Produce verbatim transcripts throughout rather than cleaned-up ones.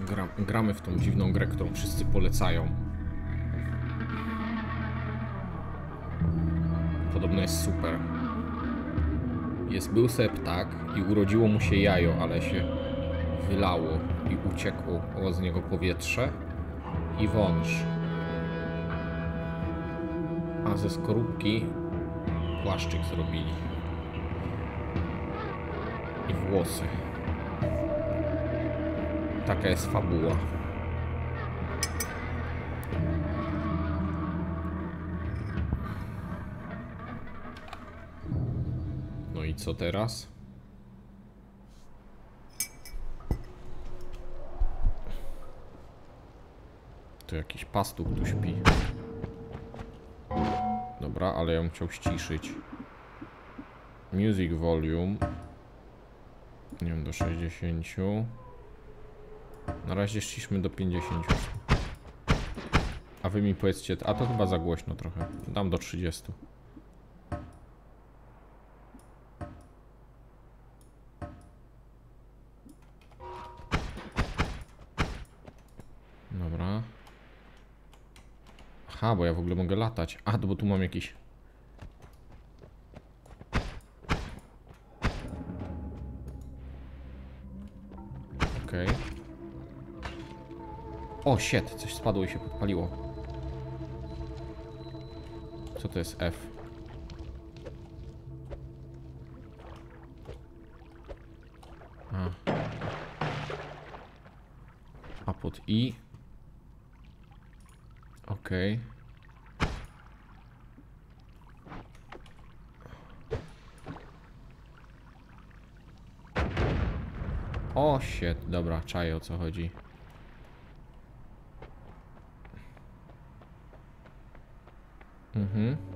Gra, gramy w tą dziwną grę, którą wszyscy polecają. Podobno jest super. Jest, był sobie ptak i urodziło mu się jajo, ale się wylało i uciekło z niego powietrze i wąż. A ze skorupki płaszczyk zrobili. I włosy. Taka jest fabuła. No i co teraz? To jakiś pastuch tu śpi. Dobra, ale ja bym chciał ściszyć. Music volume. Nie wiem, do sześćdziesięciu. Na razie ściszmy do pięćdziesięciu. A wy mi powiedzcie, a to chyba za głośno trochę. Dam do trzydziestu. Dobra. Aha, bo ja w ogóle mogę latać. A, to bo tu mam jakiś... Okej. Okay. O, shit, coś spadło i się podpaliło. Co to jest F? A. A pod I. Okej. Okay. O, shit, dobra, czaję, o co chodzi. Mhm.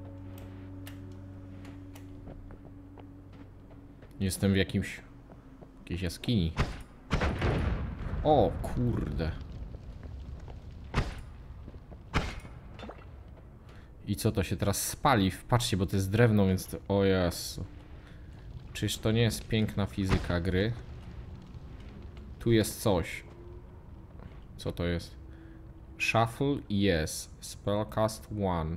Jestem w jakimś... jakiejś jaskini. O, kurde. I co, to się teraz spali? Patrzcie, bo to jest drewno, więc to... O Jezu. Czyż to nie jest piękna fizyka gry? Tu jest coś. Co to jest? Shuffle, yes. Spellcast one.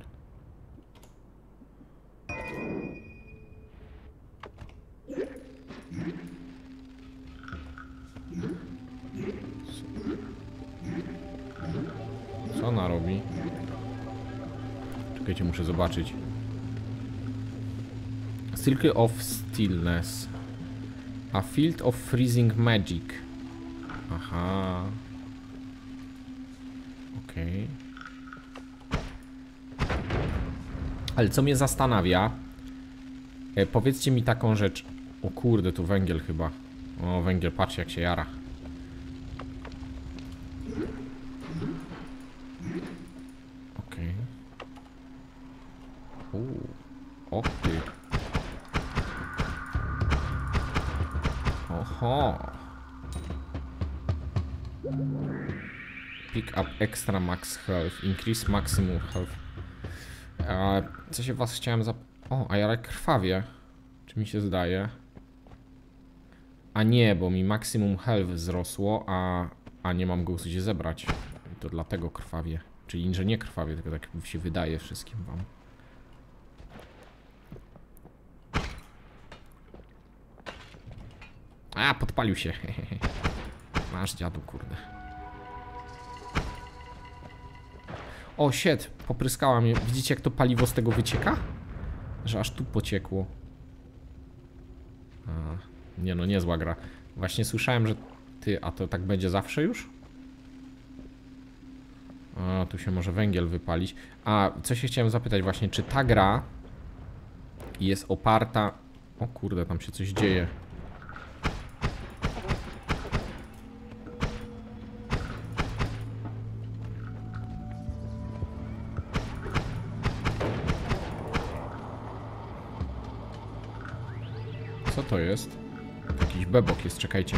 Co ona robi? Czekajcie, muszę zobaczyć. Circle of Stillness. A Field of Freezing Magic. Aha. Okej. Okay. Ale co mnie zastanawia, e, powiedzcie mi taką rzecz. O kurde, tu węgiel chyba. O, węgiel, patrzcie jak się jara. Okej. Okay. O ty. Oho. Pick up extra max health. Increase maximum health. E, co się was chciałem zap... O, a ja krwawie. Czy mi się zdaje? A nie, bo mi maksimum health wzrosło, a, a nie mam go gdzie zebrać. I to dlatego krwawie. Czyli że nie krwawie, tylko tak się wydaje wszystkim wam. A, podpalił się. Masz dziadu, kurde. O, shit, popryskała mnie. Widzicie, jak to paliwo z tego wycieka? Że aż tu pociekło. A, nie no, niezła gra. Właśnie słyszałem, że ty, a to tak będzie zawsze już? A, tu się może węgiel wypalić. A, co się chciałem zapytać właśnie, czy ta gra jest oparta... O kurde, tam się coś dzieje. Co to jest? Jakiś bebok jest, czekajcie.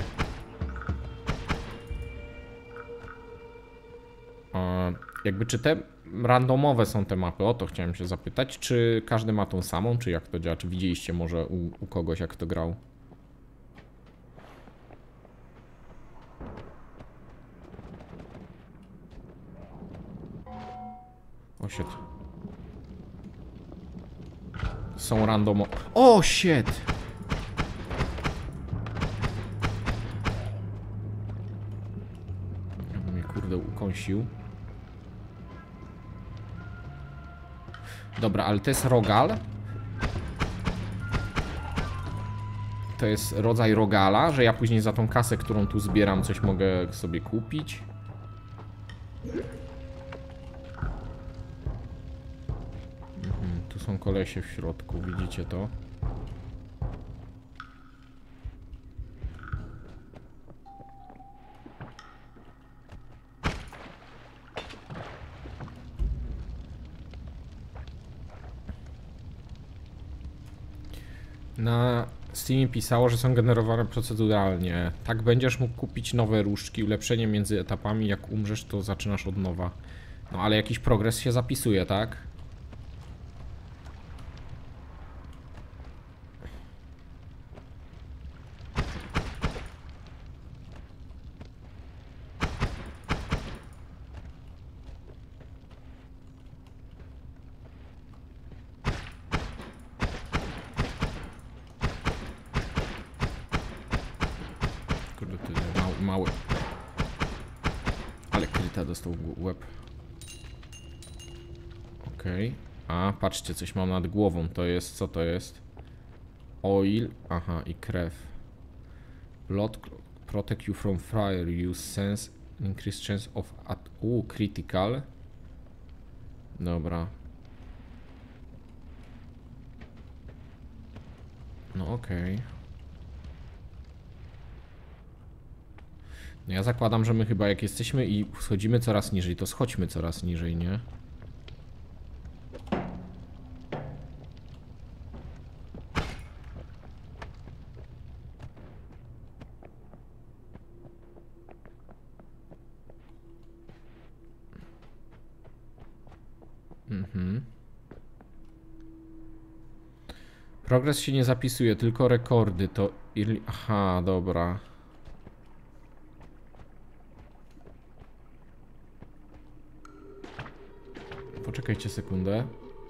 E, jakby czy te randomowe są te mapy? O to chciałem się zapytać. Czy każdy ma tą samą, czy jak to działa? Czy widzieliście może u, u kogoś jak to grał? O shit. Są randomo. O shit! Jakby mnie kurde ukąsił. Dobra, ale to jest rogal. To jest rodzaj rogala, że ja później za tą kasę, którą tu zbieram, coś mogę sobie kupić. Mhm, tu są kolesie w środku, widzicie to? Na Steamie pisało, że są generowane proceduralnie. Tak będziesz mógł kupić nowe różdżki, ulepszenie między etapami, jak umrzesz, to zaczynasz od nowa. No ale jakiś progres się zapisuje, tak? Kurde, ty mały, mały. Ale kryta dostał w łeb. Okej. Okay. A, patrzcie, coś mam nad głową. To jest, co to jest? Oil. Aha, i krew. Blood protect you from fire. Use sense. Increase chance of at... Uuu, critical. Dobra. No okej. Okay. No ja zakładam, że my chyba jak jesteśmy i schodzimy coraz niżej, to schodźmy coraz niżej, nie? Mhm. Progres się nie zapisuje, tylko rekordy to... Aha, dobra. Poczekajcie sekundę.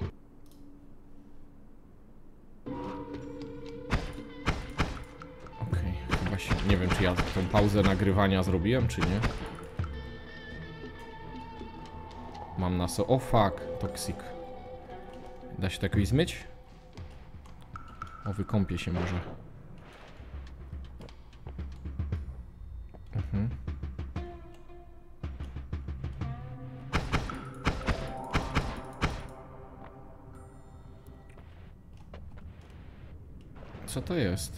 Okej, okay, chyba się... Nie wiem, czy ja tą pauzę nagrywania zrobiłem, czy nie. Mam na so... O fuck, toksik. Da się to jakoś zmyć? O, wykąpię się może. Mhm. Co to jest?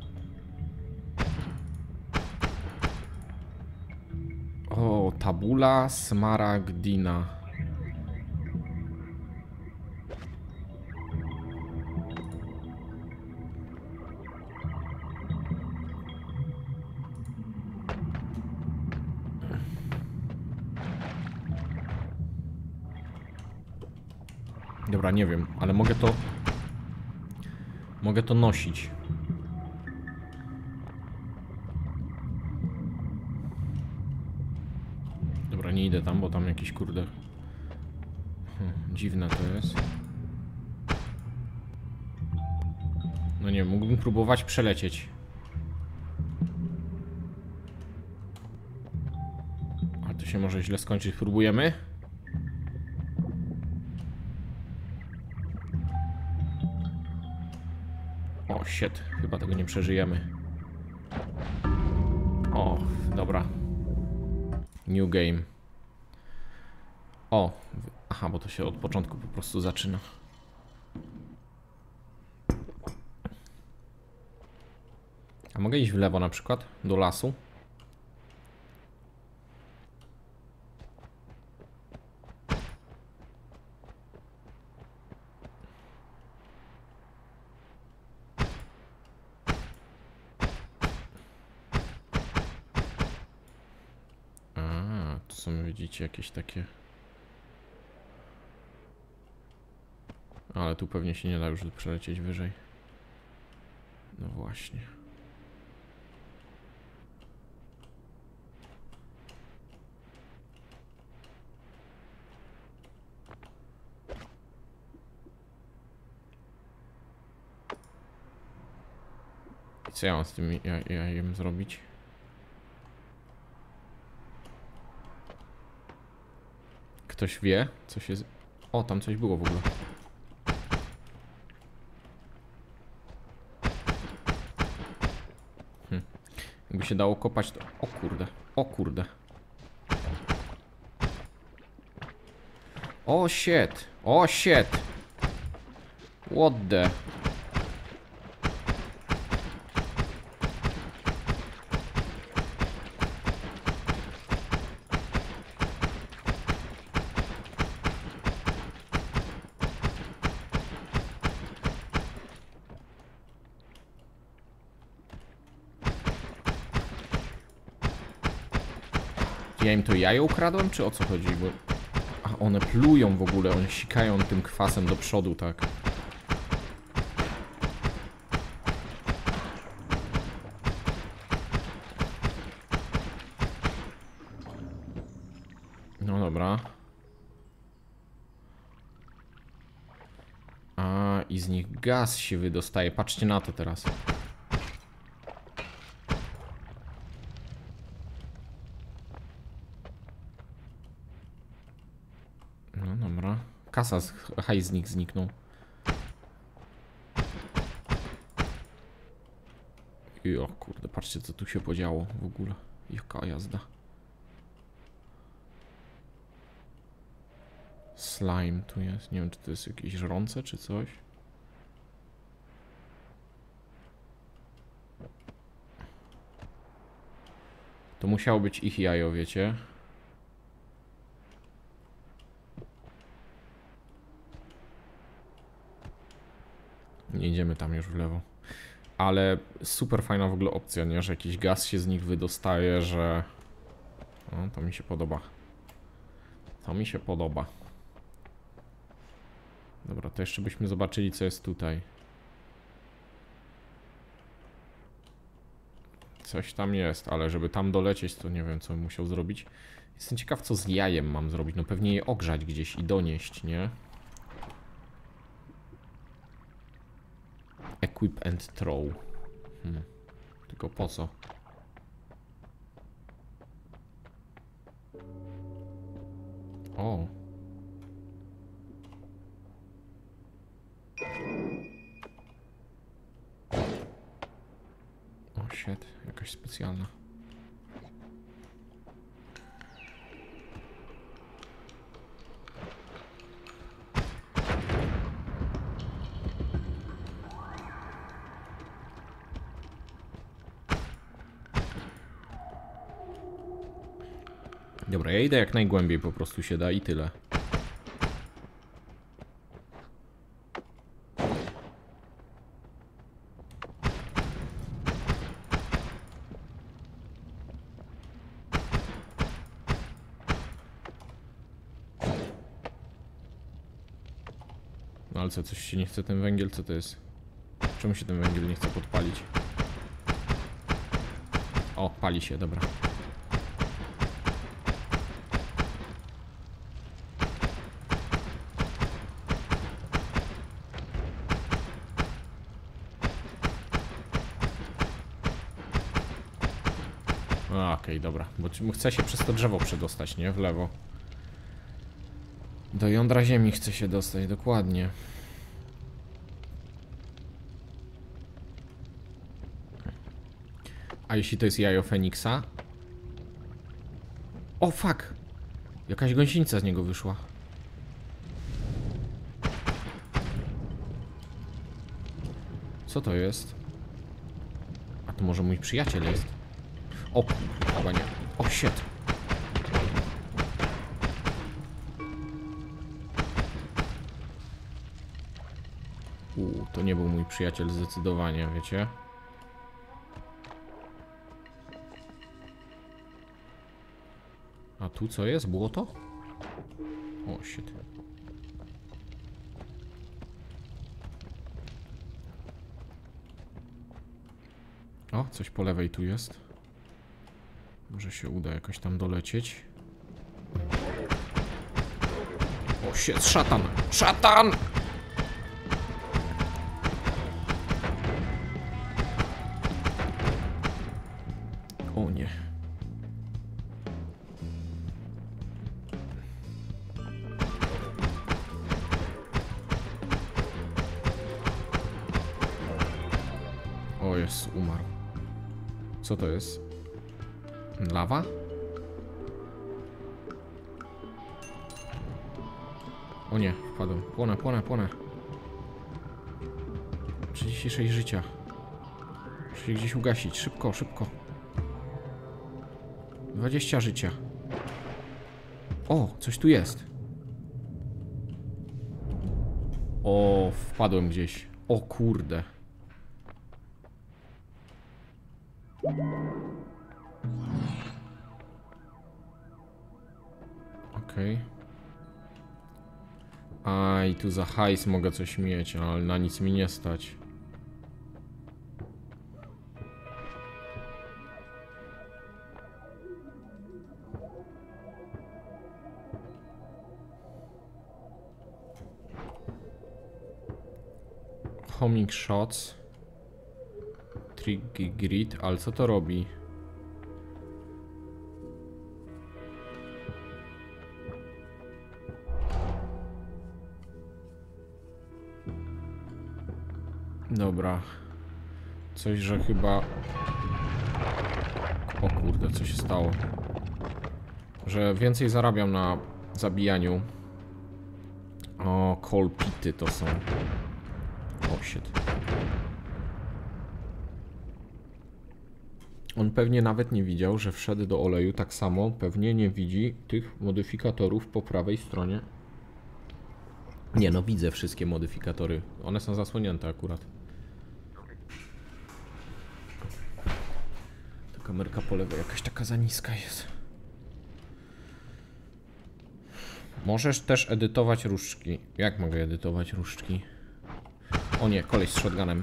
O, tabula smaragdina. Dobra, nie wiem, ale mogę to... Mogę to nosić. Dobra, nie idę tam, bo tam jakiś kurde... Hmm, dziwne to jest. No nie wiem, mógłbym próbować przelecieć. Ale to się może źle skończyć. Próbujemy? O, shit. Chyba tego nie przeżyjemy. O, dobra. New game. O, aha, bo to się od początku po prostu zaczyna. A mogę iść w lewo na przykład? Do lasu? A, tu są, widzicie, jakieś takie... Ale tu pewnie się nie da już przelecieć wyżej. No właśnie. Co ja mam z tym jajem zrobić? Ktoś wie, co się... Z... O, tam coś było w ogóle. Hm. Jakby się dało kopać, to... O kurde, o kurde. O shit, o shit. What the... Ja im to jajo ukradłem, czy o co chodzi? Bo... A one plują w ogóle, one sikają tym kwasem do przodu, tak. No dobra. A, i z nich gaz się wydostaje. Patrzcie na to teraz. No dobra. Kasa, z, hajs z nich zniknął. I o kurde, patrzcie co tu się podziało w ogóle. Jaka jazda. Slime tu jest. Nie wiem, czy to jest jakieś żrące, czy coś. To musiało być ich jajo, wiecie. Nie idziemy tam już w lewo. Ale super fajna w ogóle opcja, nie? Że jakiś gaz się z nich wydostaje, że... No, to mi się podoba. To mi się podoba. Dobra, to jeszcze byśmy zobaczyli, co jest tutaj. Coś tam jest, ale żeby tam dolecieć, to nie wiem, co bym musiał zrobić. Jestem ciekaw, co z jajem mam zrobić. No pewnie je ogrzać gdzieś i donieść, nie? Equip and throw. Hmm. Tylko po co? O. O shit, jakaś specjalna. Dobra, ja idę jak najgłębiej po prostu się da i tyle. No ale co, coś się nie chce ten węgiel? Co to jest? Czemu się ten węgiel nie chce podpalić? O, pali się, dobra. Okej, okay, dobra, bo chcę się przez to drzewo przedostać, nie? W lewo. Do jądra ziemi chcę się dostać, dokładnie. A jeśli to jest jajo Feniksa? O, fuck! Jakaś gąsienica z niego wyszła. Co to jest? A to może mój przyjaciel jest? O, chyba nie. O, shit. Uuu, to nie był mój przyjaciel zdecydowanie, wiecie? A tu co jest? Błoto? O, shit. O, coś po lewej tu jest. Może się uda jakoś tam dolecieć. O, shit, szatan! Szatan! Jest, umarł. Co to jest? Lawa? O nie, wpadłem. Płonę, płonę, płonę. trzydzieści sześć życia. Muszę się gdzieś ugasić. Szybko, szybko. dwadzieścia życia. O, coś tu jest. O, wpadłem gdzieś. O kurde. Okej. Okay. A i tu za hajs mogę coś mieć, ale na nic mi nie stać. Homing shots. Tricky grid, ale co to robi? Dobra. Coś, że chyba... O kurde, co się stało? Że więcej zarabiam na zabijaniu. O, kolpity to są. O, shit. On pewnie nawet nie widział, że wszedł do oleju. Tak samo pewnie nie widzi tych modyfikatorów po prawej stronie. Nie no, widzę wszystkie modyfikatory. One są zasłonięte akurat. Ta kamerka po lewej jakaś taka za niska jest. Możesz też edytować różdżki. Jak mogę edytować różdżki? O nie, koleś z shotgunem.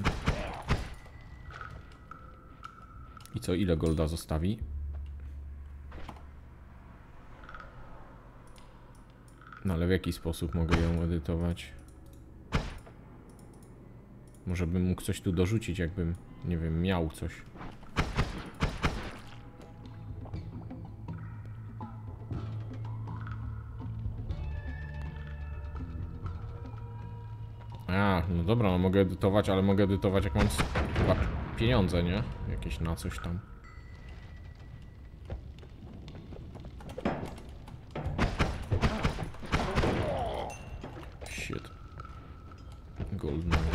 I co, ile golda zostawi? No ale w jaki sposób mogę ją edytować? Może bym mógł coś tu dorzucić, jakbym, nie wiem, miał coś. A, no dobra, no mogę edytować, ale mogę edytować jak mam chyba pieniądze, nie? Jakieś na coś tam. Shit. Gold nugget.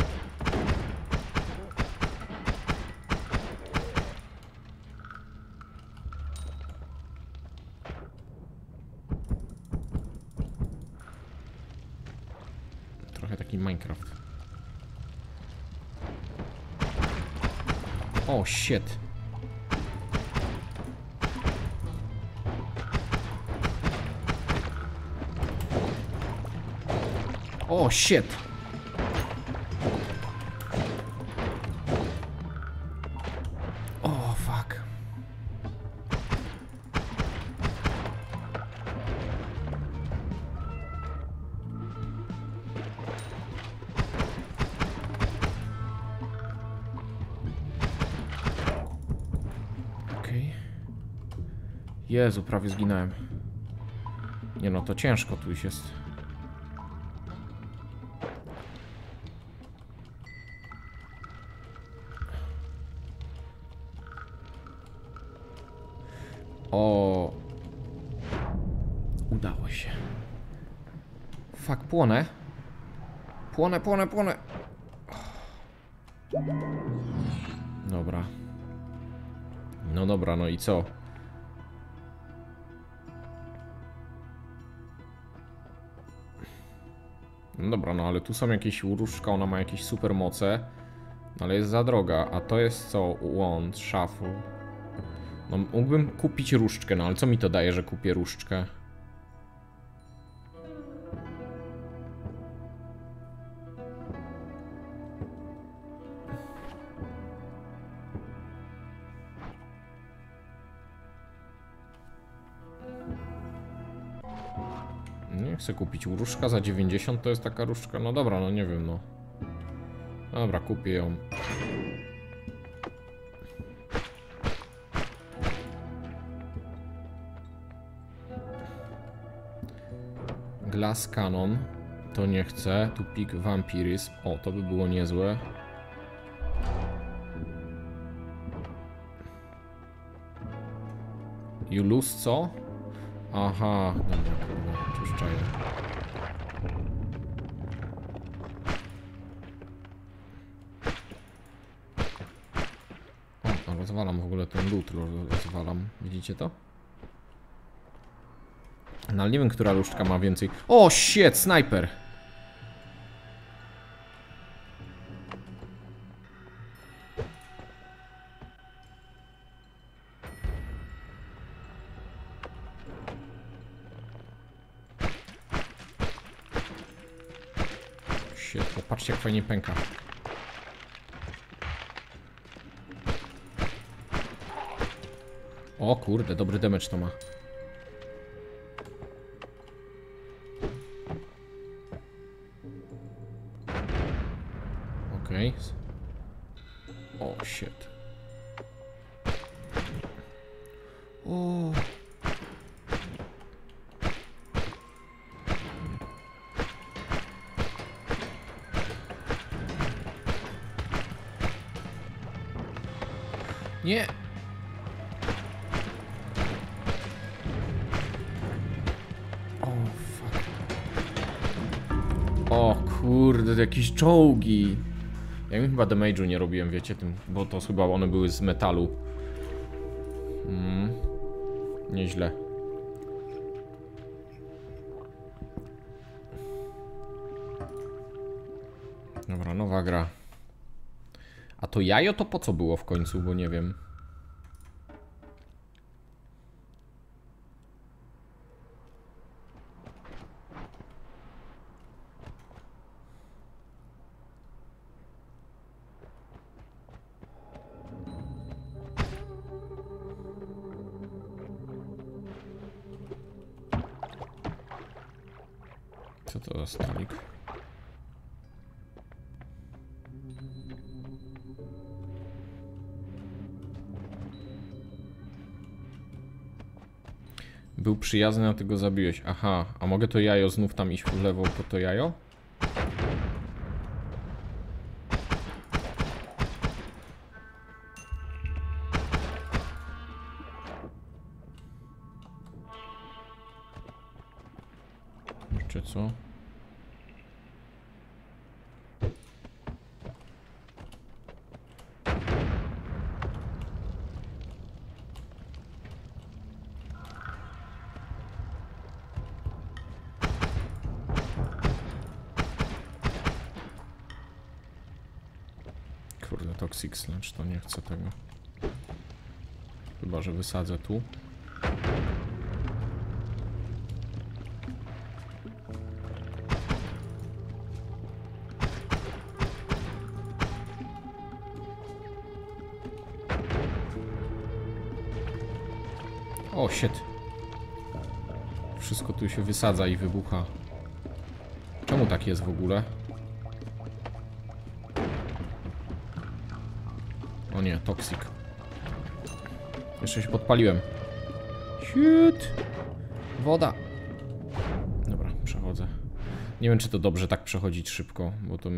Trochę taki Minecraft. O, shit. O, shit. O, fuck. Jezu, prawie zginąłem. Nie no, to ciężko tu już jest. O, udało się. Fuck, płonę. Płonę, płonę, płonę. Dobra. No dobra, no i co? No dobra, no ale tu są jakieś różdżka, ona ma jakieś super moce. Ale jest za droga, a to jest co? Wand, shuffle. No mógłbym kupić różdżkę, no ale co mi to daje, że kupię różdżkę? Nie chcę kupić różdżka za dziewięćdziesiąt, to jest taka różdżka. No dobra, no nie wiem, no. Dobra, kupię ją. Glass Cannon. To nie chcę. Tu Peak Vampirism. O, to by było niezłe. You lose co? Aha, dobra, kurwa, już czaję. O, rozwalam w ogóle ten loot, rozwalam. Widzicie to? No ale nie wiem, która różdżka ma więcej. O, shit, snajper! Shit, popatrzcie jak fajnie pęka. O kurde, dobry damage to ma. Okej. Okay. O shit. O. Nie. O fuck. O kurde, to jakieś czołgi. Ja im chyba damage'u nie robiłem, wiecie, tym, bo to chyba one były z metalu. Mm. Nieźle. Dobra, nowa gra. A to jajo to po co było w końcu, bo nie wiem. Co to za stolik? Był przyjazny, a ty go zabiłeś. Aha, a mogę to jajo znów tam iść w lewo po to jajo? Czy co? Kurde, Toxic Sludge, to nie chcę tego. Chyba że wysadzę tu. O, shit. Wszystko tu się wysadza i wybucha. Czemu tak jest w ogóle? O nie, toxic. Jeszcze się podpaliłem. Shit. Woda. Dobra, przechodzę. Nie wiem, czy to dobrze tak przechodzić szybko, bo to...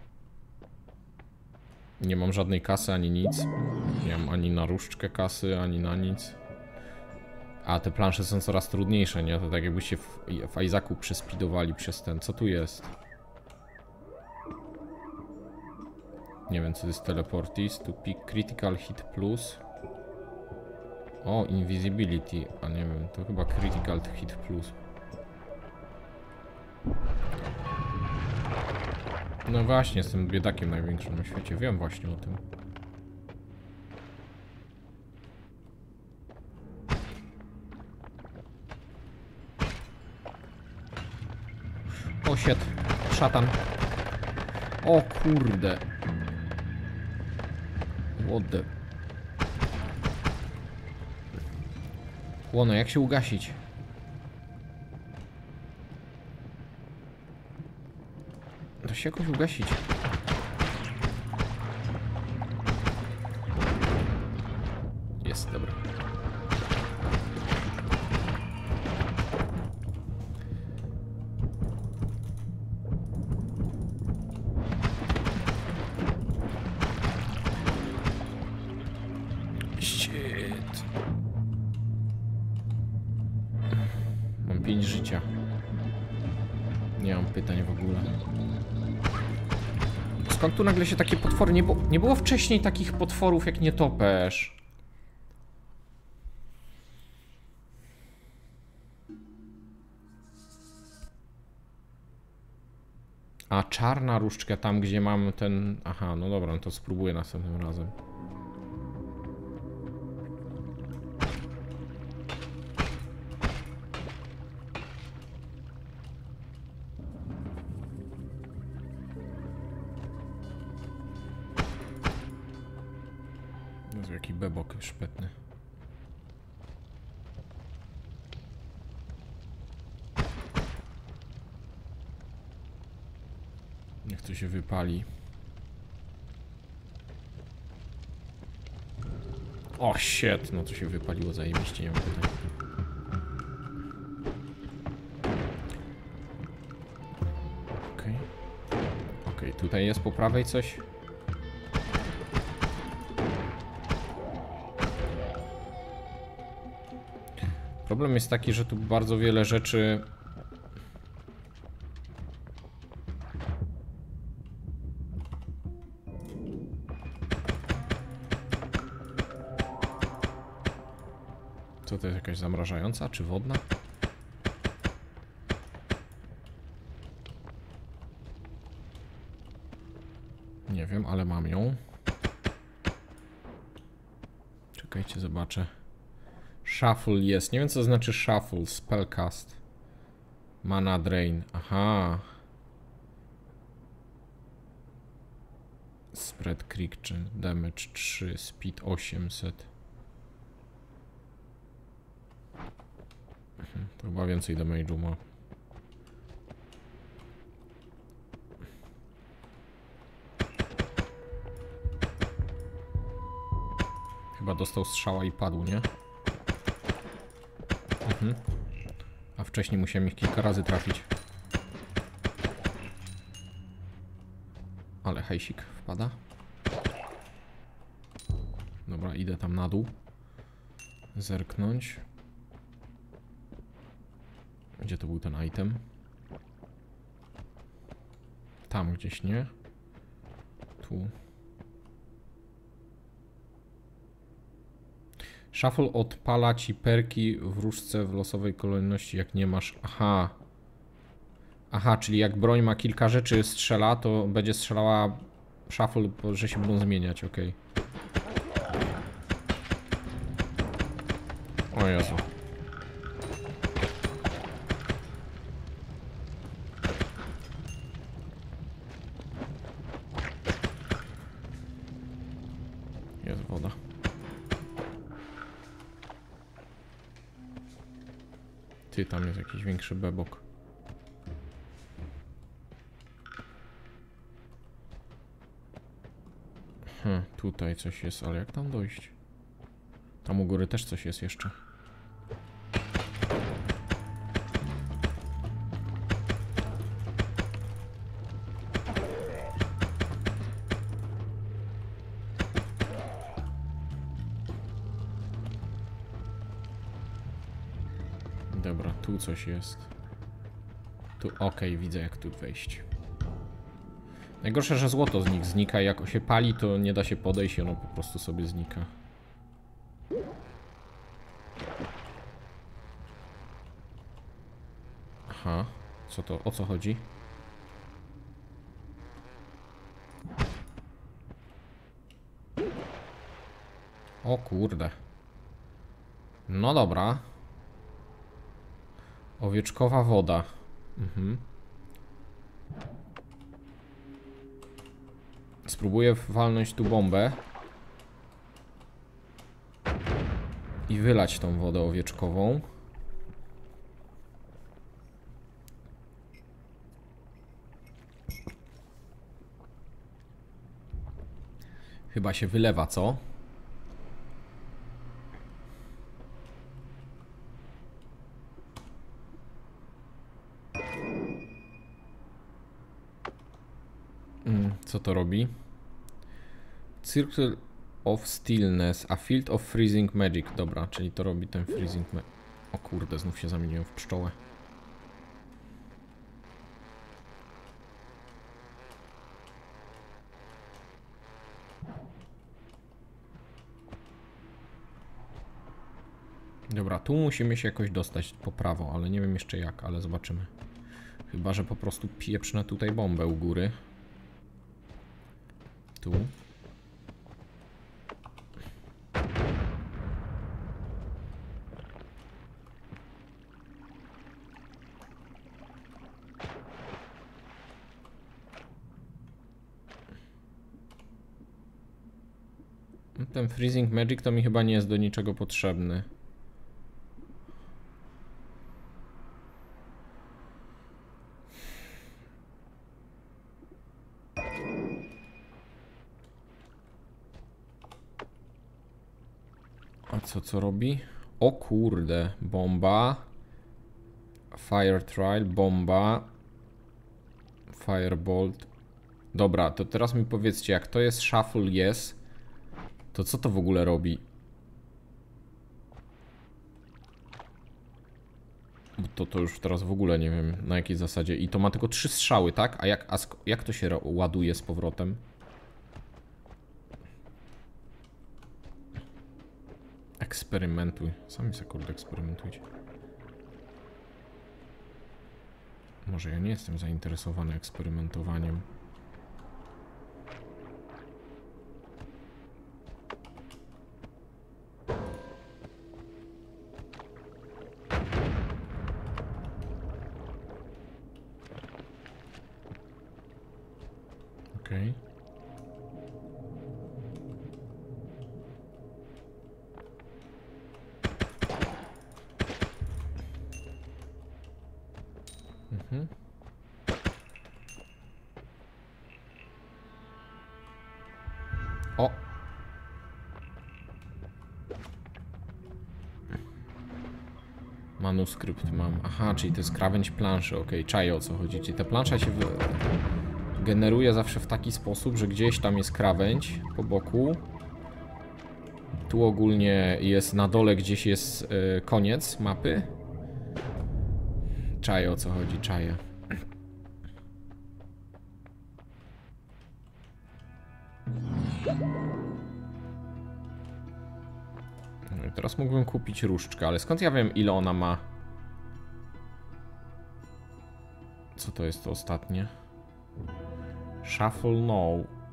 Nie mam żadnej kasy, ani nic. Nie mam ani na różdżkę kasy, ani na nic. A te plansze są coraz trudniejsze, nie? To tak jakbyście w, w Isaacu przespidowali przez ten... Co tu jest? Nie wiem, co to jest teleportis. Tu pick critical hit plus. O, invisibility. A nie wiem, to chyba critical hit plus. No właśnie, jestem biedakiem największym na świecie. Wiem właśnie o tym. O, shit. Szatan. O kurde. What the... Płonę, jak się ugasić? Da się jakoś ugasić. Jest, dobra. Mam pięć życia. Nie mam pytań w ogóle. Skąd tu nagle się takie potwory? Nie, było, nie było wcześniej takich potworów jak nietoperz. A czarna różdżka tam, gdzie mam ten... Aha, no dobra, no to spróbuję następnym razem. Jezu, jaki bebok szpetny. Niech to się wypali. O, shit, no to się wypaliło zajebiście, nie mam pytań. Okej. Okej, tutaj jest po prawej coś. Problem jest taki, że tu bardzo wiele rzeczy... Co to jest, jakaś zamrażająca czy wodna? Nie wiem, ale mam ją. Czekajcie, zobaczę. Shuffle jest. Nie wiem, co znaczy shuffle. Spellcast. Mana drain. Aha. Spread creature. Damage trzy. Speed osiemset. To chyba więcej damage'u ma. Chyba dostał strzała i padł, nie? Mhm. A wcześniej musiałem ich kilka razy trafić. Ale hajsik wpada. Dobra, idę tam na dół. Zerknąć. Gdzie to był ten item? Tam gdzieś, nie? Tu. Shuffle odpala ci perki w różdżce w losowej kolejności, jak nie masz... Aha. Aha, czyli jak broń ma kilka rzeczy, strzela, to będzie strzelała shuffle, że się będą zmieniać, okej. O Jezu. Jest woda. Ty, tam jest jakiś większy bebok. Hm, tutaj coś jest, ale jak tam dojść? Tam u góry też coś jest jeszcze. Dobra, tu coś jest. Tu, okej, okay, widzę jak tu wejść. Najgorsze, że złoto z nich znika, jak się pali, to nie da się podejść i ono po prostu sobie znika. Aha, co to, o co chodzi? O kurde. No dobra. Owieczkowa woda. Mhm. Spróbuję walnąć tu bombę i wylać tą wodę owieczkową. Chyba się wylewa, co? Co to robi? Circle of Stillness, a Field of Freezing Magic. Dobra, czyli to robi ten Freezing Magic. O kurde, znów się zamieniłem w pszczołę. Dobra, tu musimy się jakoś dostać po prawo, ale nie wiem jeszcze jak, ale zobaczymy. Chyba że po prostu pieprzę tutaj bombę u góry. Tu. Ten Freezing Magic to mi chyba nie jest do niczego potrzebny. A co, co robi? O kurde, bomba. Fire Trial, bomba. Firebolt. Dobra, to teraz mi powiedzcie, jak to jest Shuffle Yes, to co to w ogóle robi? Bo to, to już teraz w ogóle nie wiem na jakiej zasadzie. I to ma tylko trzy strzały, tak? A jak, a jak to się ładuje z powrotem? Eksperymentuj. Sami sobie kurde eksperymentujcie. Może ja nie jestem zainteresowany eksperymentowaniem. Okej. Mhm. O! Manuskrypt mam. Aha, czyli to jest krawędź planszy. Okej, okay, czaję o co chodzi. Czyli ta plansza się wy... generuje zawsze w taki sposób, że gdzieś tam jest krawędź po boku. Tu ogólnie jest na dole gdzieś jest y, koniec mapy. Czaję o co chodzi, czaję. No i teraz mógłbym kupić różdżkę, ale skąd ja wiem ile ona ma? Co to jest to ostatnie? Shuffle no.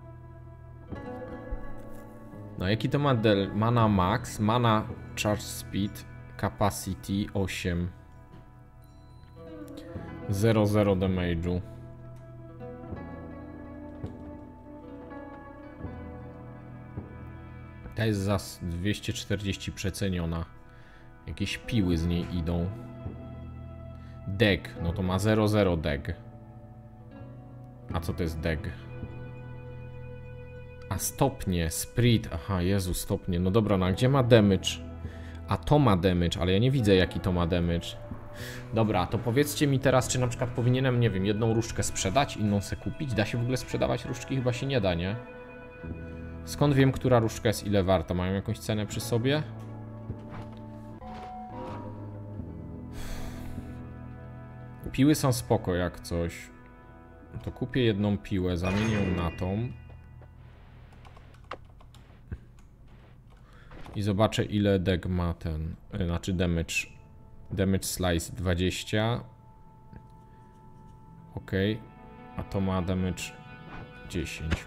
No jaki to ma del? Mana max, mana charge speed, capacity osiem. zero zero damage'u. Ta jest za dwieście czterdzieści przeceniona. Jakieś piły z niej idą. Deg, no to ma zero zero deg. A co to jest deg? A stopnie, spirit, aha, Jezu, stopnie. No dobra, no a gdzie ma damage? A to ma damage, ale ja nie widzę jaki to ma damage. Dobra, to powiedzcie mi teraz, czy na przykład powinienem, nie wiem, jedną różdżkę sprzedać, inną se kupić? Da się w ogóle sprzedawać różdżki? Chyba się nie da, nie? Skąd wiem, która różdżka jest ile warta? Mają jakąś cenę przy sobie? Piły są spoko jak coś. To kupię jedną piłę, zamienię ją na tą. I zobaczę ile deg ma ten, znaczy damage. Damage slice dwadzieścia. Ok. A to ma damage dziesięć.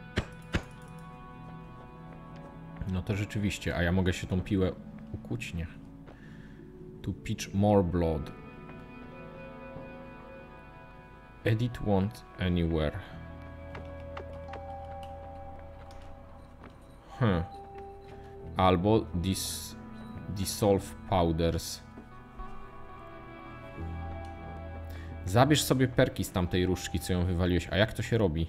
No to rzeczywiście, a ja mogę się tą piłę ukuć? Nie. To pitch more blood. Edit want anywhere. Hmm. Albo dis dissolve powders. Zabierz sobie perki z tamtej różdżki, co ją wywaliłeś. A jak to się robi?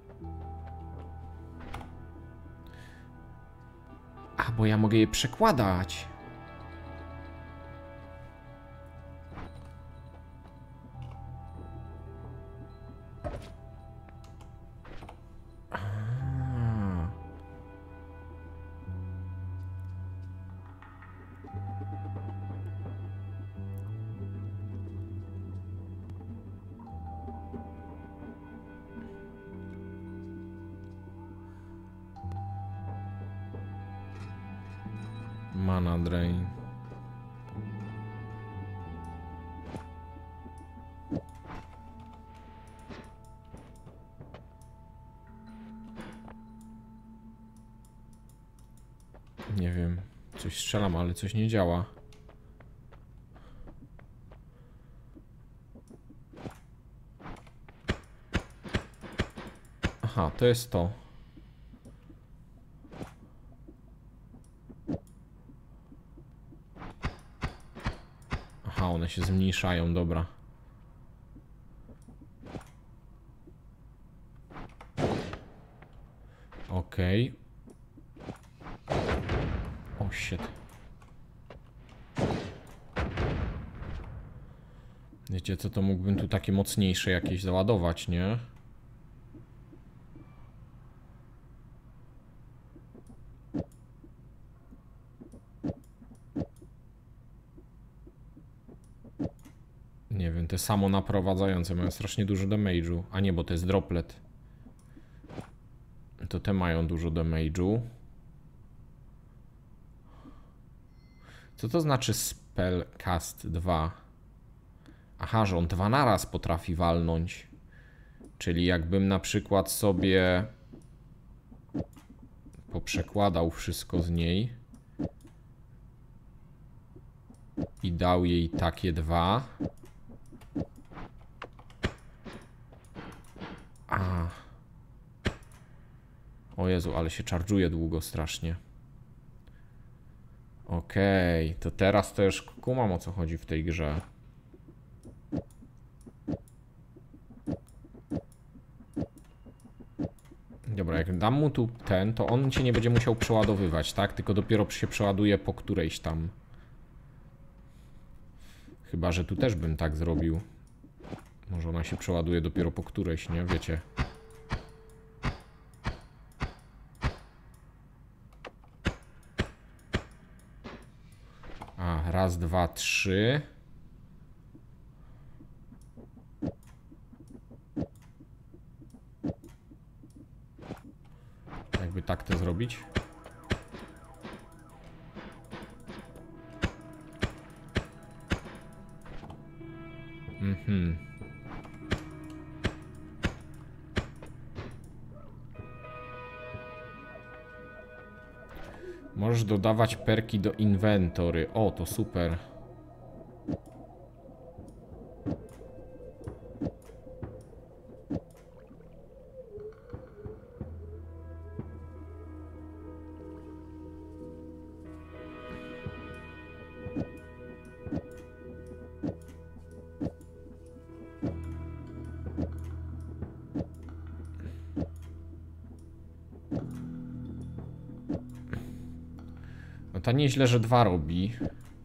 A, bo ja mogę je przekładać. Mana drain. Nie wiem, coś strzelam, ale coś nie działa. Aha, to jest to. Aha, one się zmniejszają, dobra. Okej. O, shit. Wiecie co, to mógłbym tu takie mocniejsze jakieś załadować, nie? Nie wiem, te samo naprowadzające mają strasznie dużo damage'u. A nie, bo to jest droplet. To te mają dużo damage'u. Co to znaczy spell cast dwa? Aha, że on dwa naraz potrafi walnąć. Czyli jakbym na przykład sobie poprzekładał wszystko z niej i dał jej takie dwa. A. O Jezu, ale się charge'uje długo strasznie. Okej, okay, to teraz też kumam, o co chodzi w tej grze. Dobra, jak dam mu tu ten, to on się nie będzie musiał przeładowywać, tak? Tylko dopiero się przeładuje po którejś tam. Chyba że tu też bym tak zrobił. Może ona się przeładuje dopiero po którejś, nie? Wiecie. A, raz, dwa, trzy. Jakby tak to zrobić. Mhm. Możesz dodawać perki do inwentory. O, to super. No to nieźle, że dwa robi.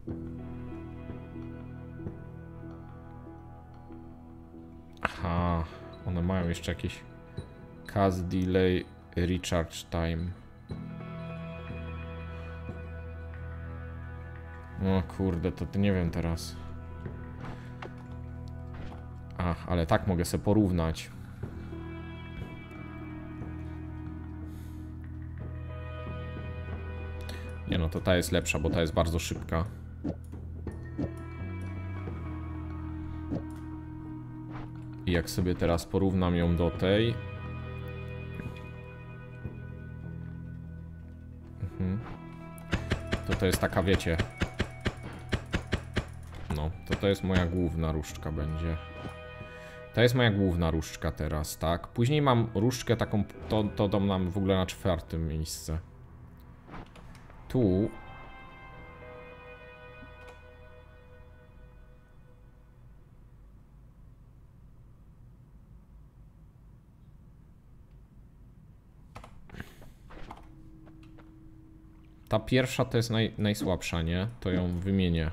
Aha, one mają jeszcze jakieś cast delay, recharge time. O kurde, to, to nie wiem teraz. Ach, ale tak mogę sobie porównać. Nie no, to ta jest lepsza, bo ta jest bardzo szybka. I jak sobie teraz porównam ją do tej... Mhm. To to jest taka, wiecie... No, to to jest moja główna różdżka będzie. To jest moja główna różdżka teraz, tak? Później mam różdżkę taką, to, to dam nam w ogóle na czwartym miejsce. Tu... Ta pierwsza to jest naj, najsłabsza, nie? To ją wymienię.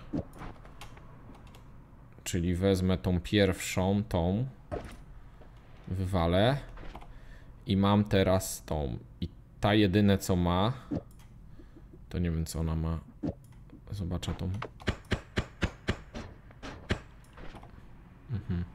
Czyli wezmę tą pierwszą, tą. Wywalę. I mam teraz tą. I ta jedyne co ma... To nie wiem co ona ma. Zobaczę tą. Mhm.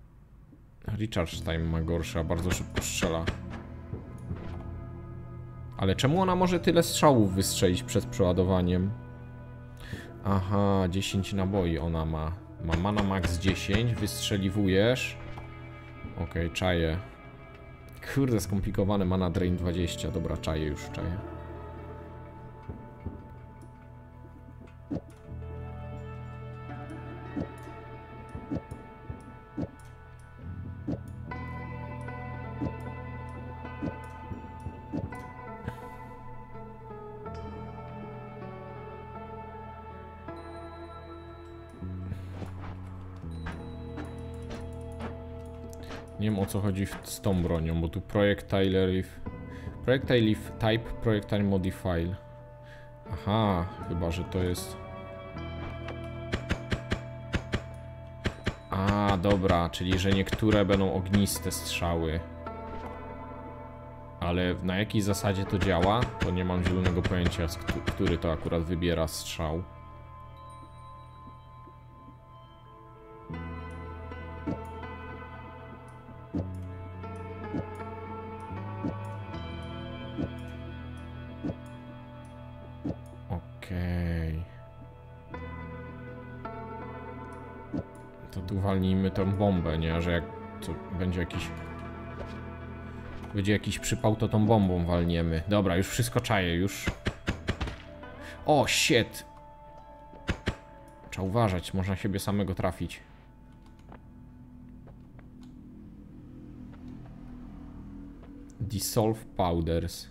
Recharge time ma gorszy, a bardzo szybko strzela. Ale czemu ona może tyle strzałów wystrzelić przed przeładowaniem? Aha, dziesięć naboi ona ma. Ma mana max dziesięć, wystrzeliwujesz. Okej, okay, czaję. Kurde, skomplikowane, mana drain dwadzieścia. Dobra, czaję już, czaję. Nie wiem, o co chodzi z tą bronią, bo tu projectile if... Projectile if type projectile modify. Aha, chyba, że to jest... A, dobra, czyli że niektóre będą ogniste strzały. Ale na jakiej zasadzie to działa? To nie mam zielonego pojęcia, który to akurat wybiera strzał. Walnijmy tą bombę, nie? Że jak to będzie jakiś... Będzie jakiś przypał, to tą bombą walniemy. Dobra, już wszystko czaję, już... O, shit! Trzeba uważać, można siebie samego trafić. Dissolve powders.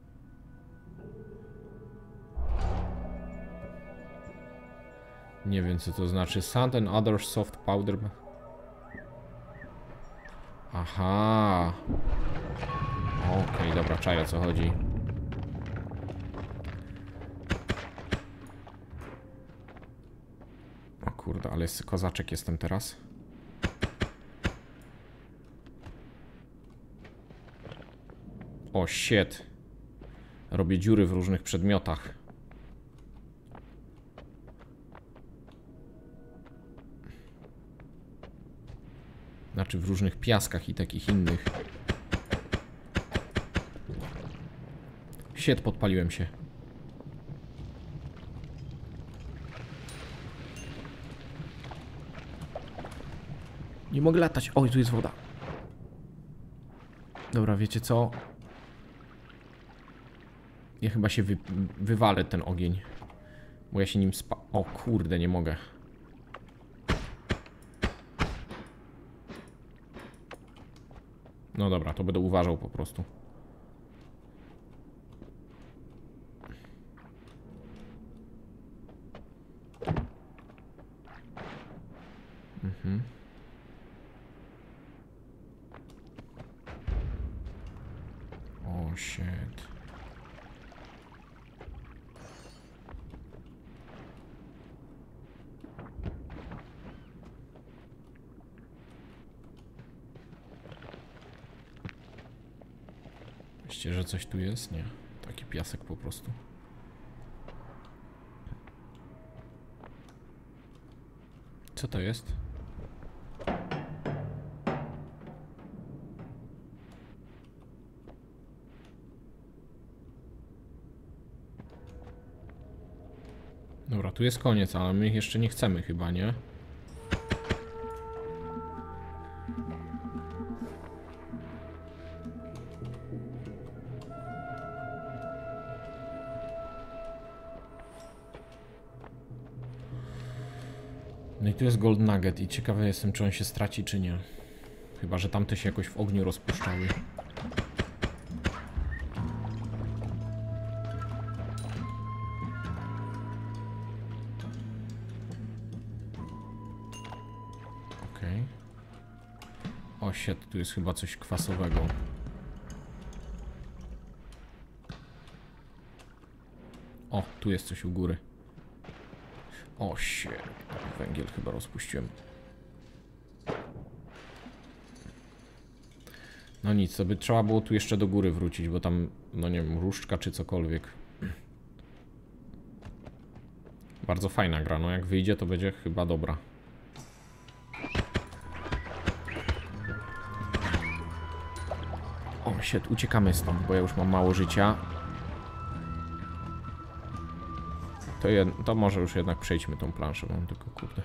Nie wiem, co to znaczy. Sand and other soft powder. Aha. Okej, okay, dobra, czaję, o co chodzi. O kurde, ale kozaczek jestem teraz. O, shit. Robię dziury w różnych przedmiotach. Znaczy w różnych piaskach i takich innych. Shit, podpaliłem się. Nie mogę latać. Oj, tu jest woda. Dobra, wiecie co? Ja chyba się wy wywalę ten ogień. Bo ja się nim spa... O kurde, nie mogę. No dobra, to będę uważał po prostu. Mhm. O, shit. Myślicie, że coś tu jest? Nie. Taki piasek po prostu. Co to jest? Dobra, tu jest koniec, ale my ich jeszcze nie chcemy chyba, nie? No i tu jest Gold Nugget i ciekawy jestem, czy on się straci, czy nie. Chyba, że tamte się jakoś w ogniu rozpuszczały. Okej. O shit, tu jest chyba coś kwasowego. O, tu jest coś u góry. O shit, węgiel chyba rozpuściłem. No nic, to by trzeba było tu jeszcze do góry wrócić, bo tam, no nie wiem, różdżka czy cokolwiek. Bardzo fajna gra, no jak wyjdzie, to będzie chyba dobra. O shit, uciekamy stąd, bo ja już mam mało życia. To, jed... to może już jednak przejdźmy tą planszę, mam tylko kurde.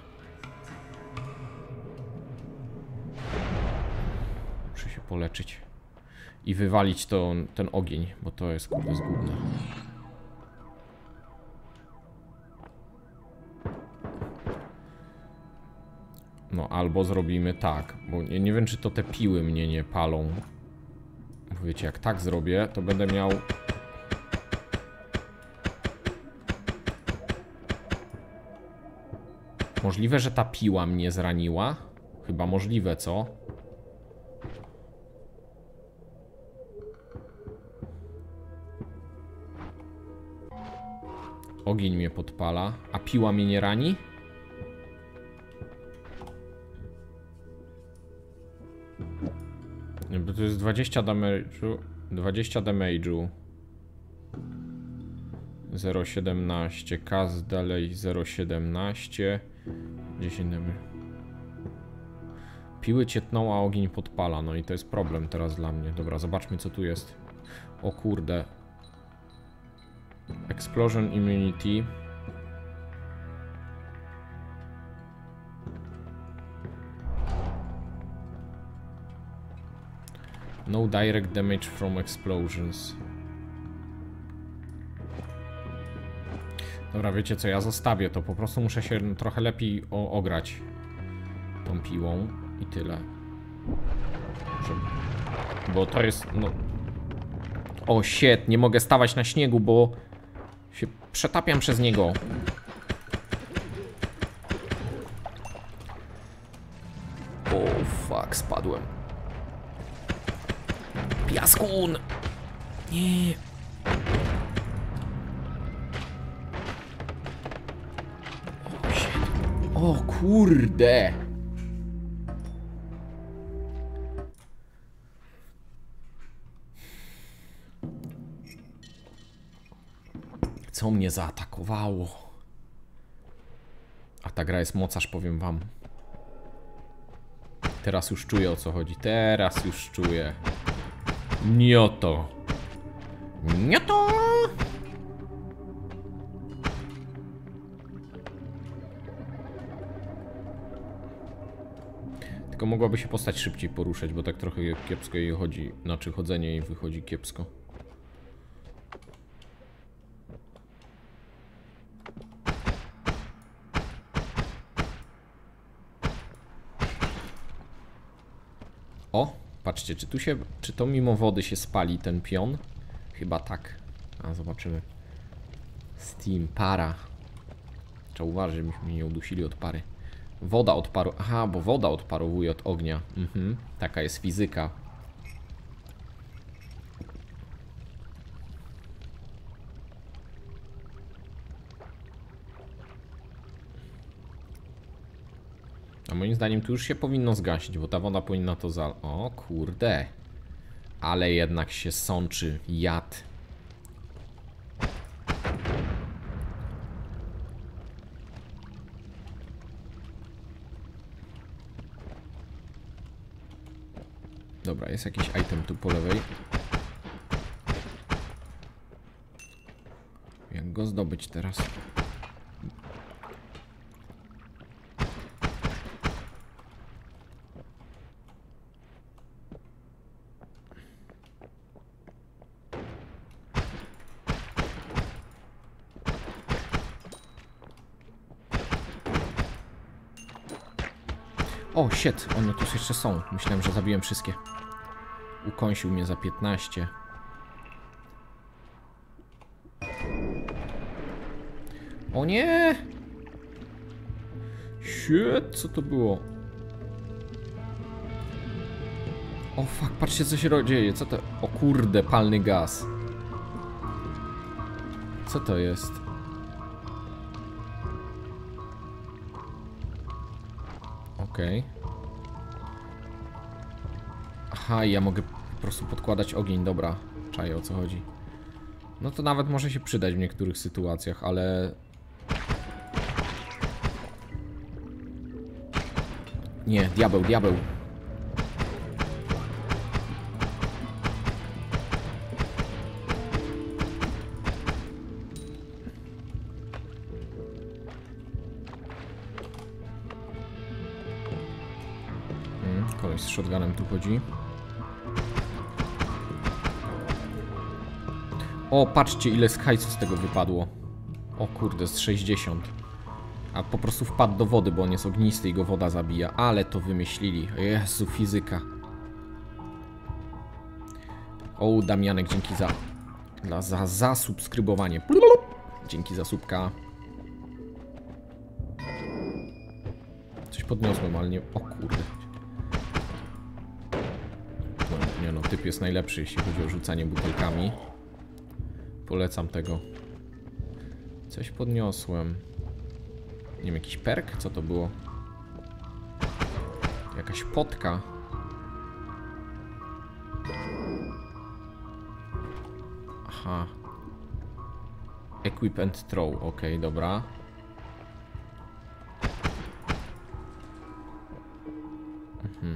Muszę się poleczyć. I wywalić to, ten ogień, bo to jest kurde zgubne. No albo zrobimy tak, bo nie, nie wiem czy to te piły mnie nie palą. Bo wiecie, jak tak zrobię, to będę miał... Możliwe, że ta piła mnie zraniła? Chyba możliwe, co? Ogień mnie podpala, a piła mnie nie rani? Bo to jest dwadzieścia damage'u. dwadzieścia damage'u. zero przecinek siedemnaście. Kas dalej zero przecinek siedemnaście. dziesięć damage. Piły cietną, a ogień podpala. No i to jest problem teraz dla mnie. Dobra, zobaczmy co tu jest. O kurde. Explosion immunity. No direct damage from explosions. Dobra, wiecie co, ja zostawię to. Po prostu muszę się trochę lepiej ograć tą piłą i tyle. Żeby... Bo to jest, no... O shit, nie mogę stawać na śniegu, bo się przetapiam przez niego. O fuck, spadłem. Piaskun! Nie. O, shit. O kurde! Co mnie zaatakowało? A ta gra jest mocarz, powiem wam. Teraz już czuję o co chodzi. Teraz już czuję. Nioto. Nioto. Tylko mogłaby się postać szybciej poruszać, bo tak trochę kiepsko jej chodzi. Znaczy chodzenie jej wychodzi kiepsko. O, patrzcie, czy tu się, czy to mimo wody się spali ten pion? Chyba tak. A, zobaczymy. Steam, para. Trzeba uważać, żebyśmy nie udusili od pary. Woda odparu... Aha, bo woda odparowuje od ognia. Mhm, taka jest fizyka. A moim zdaniem tu już się powinno zgasić, bo ta woda powinna to za... O kurde. Ale jednak się sączy jad. Dobra, jest jakiś item tu po lewej. Jak go zdobyć teraz? O, shit, one tu jeszcze są. Myślałem, że zabiłem wszystkie. Ukąsił mnie za piętnaście. O nie! Shit, co to było? O fuck, patrzcie co się dzieje. Co to? O kurde, palny gaz. Co to jest? Okej. Okay. Aha, ja mogę po prostu podkładać ogień, dobra. Czaję o co chodzi. No to nawet może się przydać w niektórych sytuacjach, ale... Nie, diabeł, diabeł. koleś z shotgunem tu chodzi. O, patrzcie ile z hajsu z tego wypadło. O kurde, z sześćdziesiąt. A po prostu wpadł do wody, bo on jest ognisty i go woda zabija. Ale to wymyślili. Jezu, fizyka. O, Damianek, dzięki za... Dla, za zasubskrybowanie. Dzięki za subka. Coś podniosłem, ale nie... O kurde. No, nie no, typ jest najlepszy, jeśli chodzi o rzucanie butelkami. Polecam tego. Coś podniosłem. Nie wiem, jakiś perk? Co to było? Jakaś potka. Aha. Equip and throw. Ok, dobra. Mhm.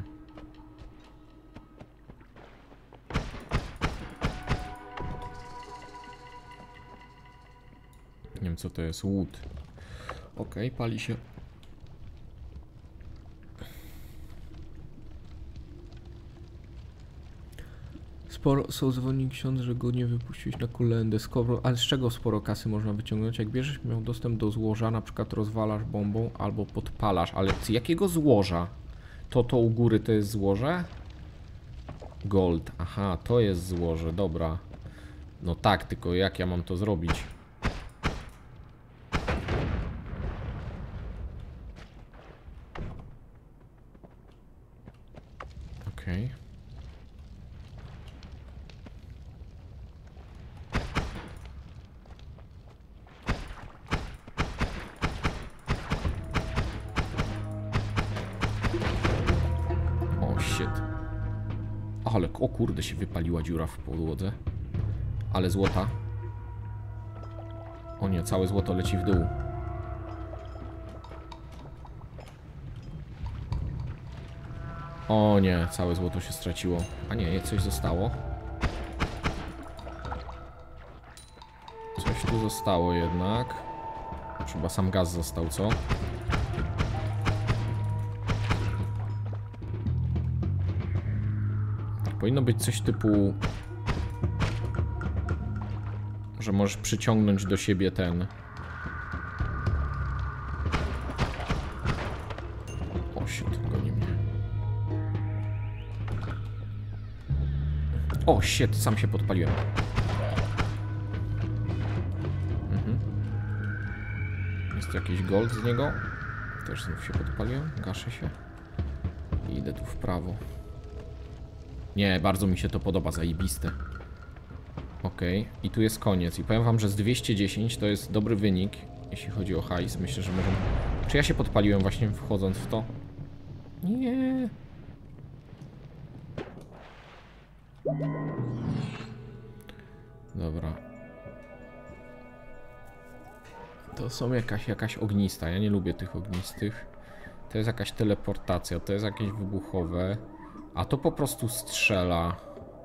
Nie wiem co to jest. Wood. Ok, pali się. Sporo są dzwoni ksiądz, że go nie wypuściłeś na kolędę. Skoro, ale z czego sporo kasy można wyciągnąć? Jak bierzesz miał dostęp do złoża, na przykład rozwalasz bombą albo podpalasz. Ale z jakiego złoża? To to u góry to jest złoże? Gold. Aha, to jest złoże, dobra. No tak, tylko jak ja mam to zrobić? Okej. Okay. Ale, o kurde, się wypaliła dziura w podłodze. Ale złota. O nie, całe złoto leci w dół. O nie, całe złoto się straciło. A nie, coś zostało. Coś tu zostało jednak. Chyba sam gaz został, co? Powinno być coś typu, że możesz przyciągnąć do siebie ten. O, shit, goni mnie. O, shit, sam się podpaliłem. Mhm. Jest tu jakiś gold z niego. Też znów się podpaliłem, gaszę się. I idę tu w prawo. Nie, bardzo mi się to podoba, zajebiste. Okej, okay. I tu jest koniec. I powiem wam, że z dwieście dziesięć to jest dobry wynik, jeśli chodzi o hajs. Myślę, że możemy... Czy ja się podpaliłem właśnie wchodząc w to? Nie. Dobra. To są jakaś, jakaś ognista. Ja nie lubię tych ognistych. To jest jakaś teleportacja, to jest jakieś wybuchowe. A to po prostu strzela.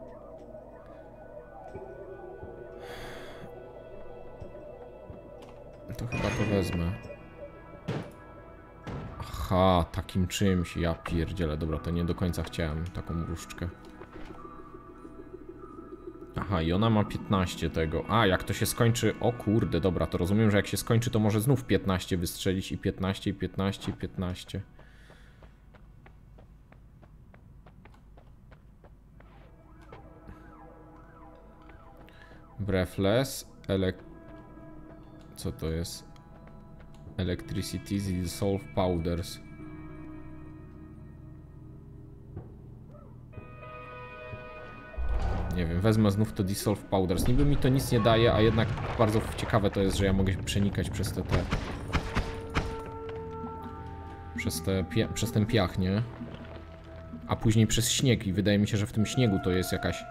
To chyba to wezmę. Aha, takim czymś. Ja pierdzielę. Dobra, to nie do końca chciałem taką różdżkę. Aha, i ona ma piętnaście tego. A, jak to się skończy... O kurde, dobra, to rozumiem, że jak się skończy, to może znów piętnaście wystrzelić. I piętnaście, i piętnaście, i piętnaście. Breathless, elek... Co to jest? Electricity, dissolve powders. Nie wiem, wezmę znów to dissolve powders. Niby mi to nic nie daje, a jednak bardzo ciekawe to jest, że ja mogę przenikać przez te... te... Przez, te pia... przez ten piach, nie? A później przez śnieg i wydaje mi się, że w tym śniegu to jest jakaś...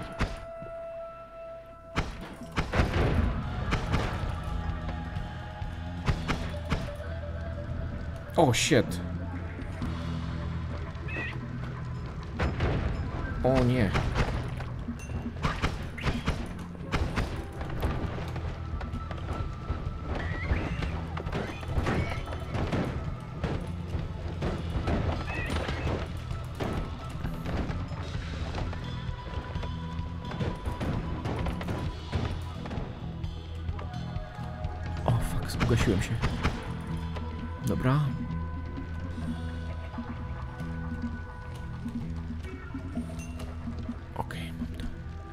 O, shit. O nie. ugasiłem się. Dobra. Okej, mam to.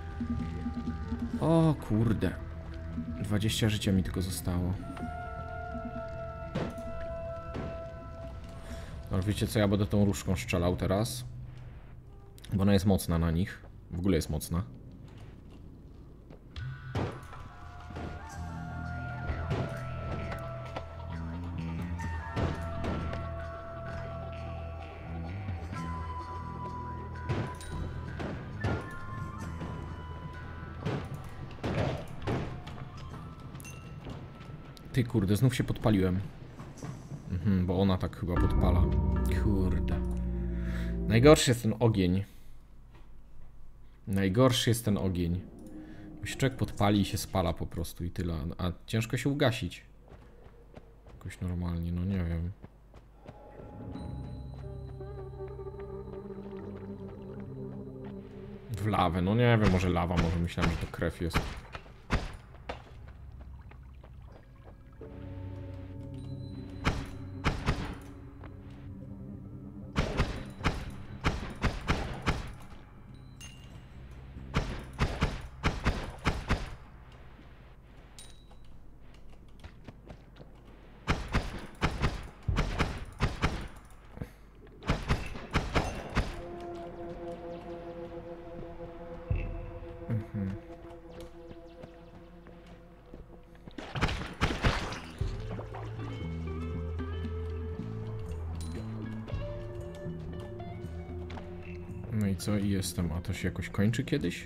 O kurde. dwadzieścia życia mi tylko zostało. No wiecie co, ja będę tą różdżką strzelał teraz. Bo ona jest mocna na nich. W ogóle jest mocna. Ty kurde, znów się podpaliłem. Mhm, bo ona tak chyba podpala. Kurde. Najgorszy jest ten ogień. Najgorszy jest ten ogień. Bo się człowiek podpali i się spala po prostu i tyle. A ciężko się ugasić. Jakoś normalnie, no nie wiem. W lawę, no nie wiem, może lawa, może myślałem, że to krew jest. No i co? I jestem. A to się jakoś kończy kiedyś?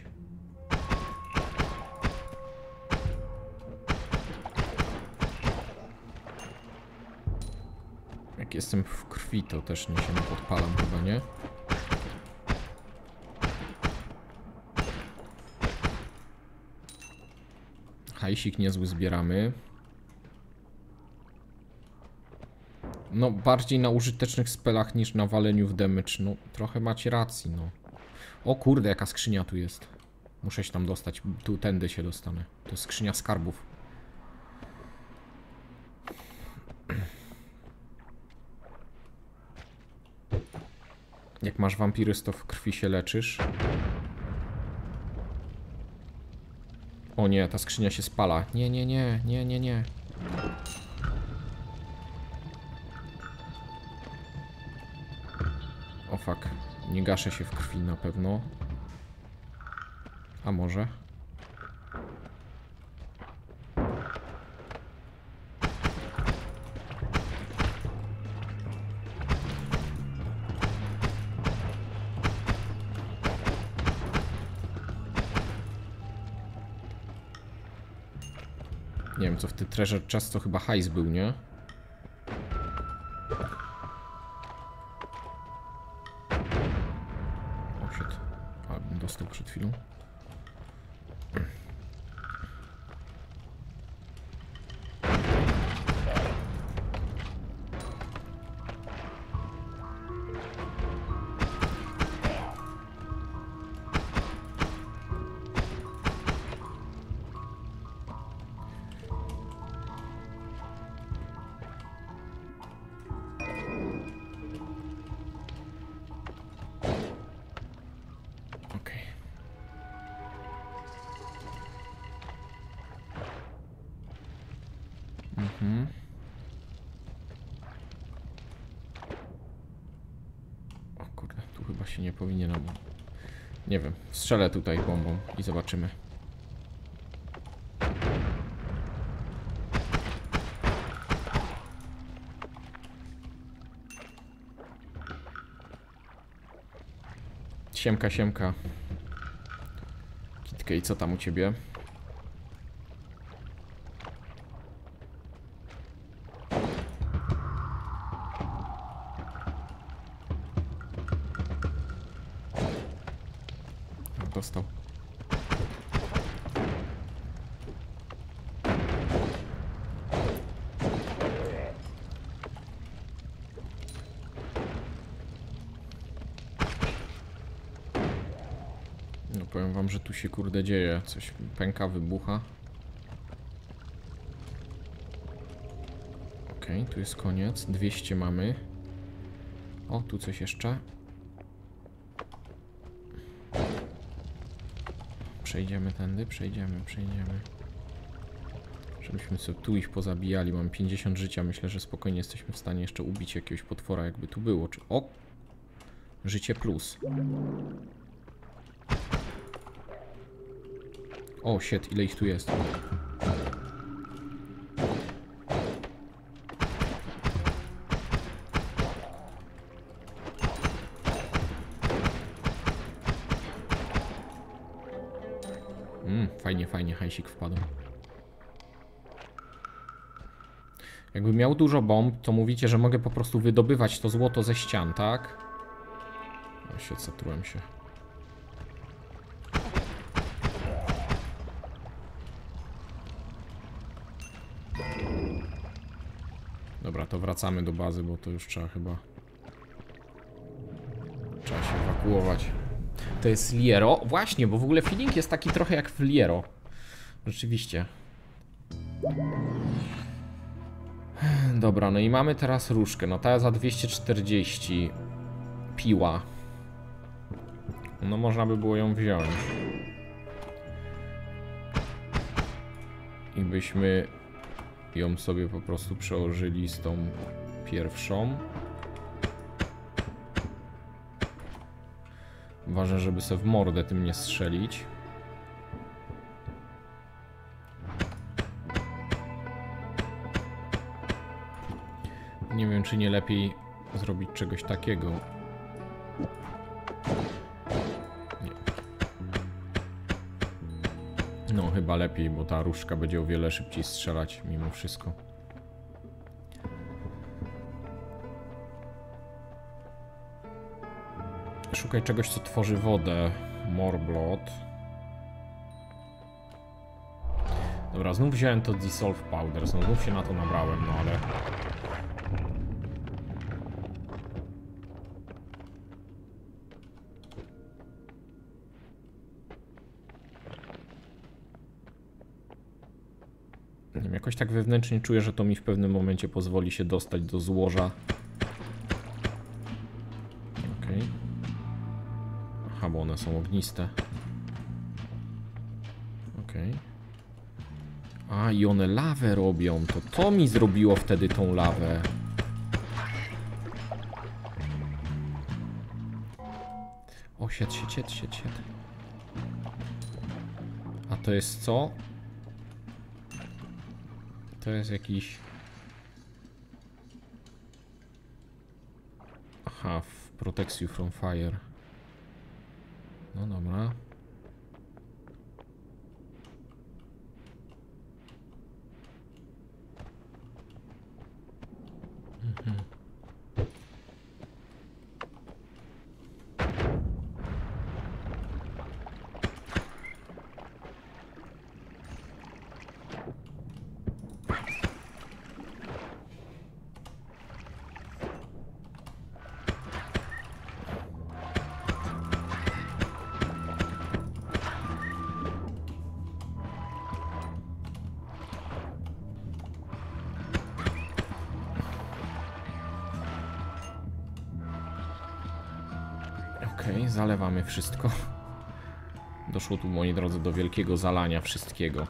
Jak jestem w krwi, to też nie się nie podpalam chyba, nie? Hajsik niezły zbieramy. No, bardziej na użytecznych spelach niż na waleniu w damage. No, trochę macie racji, no. O kurde, jaka skrzynia tu jest. Muszę się tam dostać. Tu, tędy się dostanę. To jest skrzynia skarbów. Jak masz wampirys, to w krwi się leczysz. O nie, ta skrzynia się spala. Nie, nie, nie, nie, nie, nie. O fuck. Nie gaszę się w krwi na pewno. A może? Nie wiem, co w tym treasure chest to chyba hajs był, nie? O shit. A, bym dostał przed chwilą. Mhm. O kurde, tu chyba się nie powinienem. Nie wiem, strzelę tutaj bombą i zobaczymy. Siemka, siemka. Kitkę, i co tam u ciebie? Dostał. No powiem wam, że tu się kurde dzieje. Coś pęka, wybucha. Okej, okay, tu jest koniec. dwieście mamy. O, tu coś jeszcze. Przejdziemy tędy, przejdziemy, przejdziemy. Żebyśmy sobie tu ich pozabijali. Mam pięćdziesiąt życia. Myślę, że spokojnie jesteśmy w stanie jeszcze ubić jakiegoś potwora, jakby tu było. Czy... O! Życie plus. O, shit, ile ich tu jest. Mm, fajnie, fajnie, hajsik wpadł. Jakbym miał dużo bomb, to mówicie, że mogę po prostu wydobywać to złoto ze ścian, tak? No się, zatrułem się. Dobra, to wracamy do bazy, bo to już trzeba chyba... Trzeba się ewakuować. To jest Liero. Właśnie, bo w ogóle feeling jest taki trochę jak w Liero. Rzeczywiście. Dobra, no i mamy teraz różkę. No ta za dwieście czterdzieści. Piła. No można by było ją wziąć. I byśmy ją sobie po prostu przełożyli z tą pierwszą. Ważne, żeby sobie w mordę tym nie strzelić. Nie wiem, czy nie lepiej zrobić czegoś takiego. Nie. No, chyba lepiej, bo ta różdżka będzie o wiele szybciej strzelać mimo wszystko. Szukaj czegoś, co tworzy wodę. Morblood. Dobra, znów wziąłem to Dissolve Powder. Znów się na to nabrałem, no ale... Nie wiem, jakoś tak wewnętrznie czuję, że to mi w pewnym momencie pozwoli się dostać do złoża. Okej. Okay. Aha, bo one są ogniste. Okej. Okay. A, i one lawę robią. To to mi zrobiło wtedy tą lawę. O, sied, sied, sied, sied, sied. A to jest co? To jest jakiś... Aha, protects you from fire. No dobra. Mhm. Okej, okay, zalewamy wszystko. Doszło tu, moi drodzy, do wielkiego zalania wszystkiego.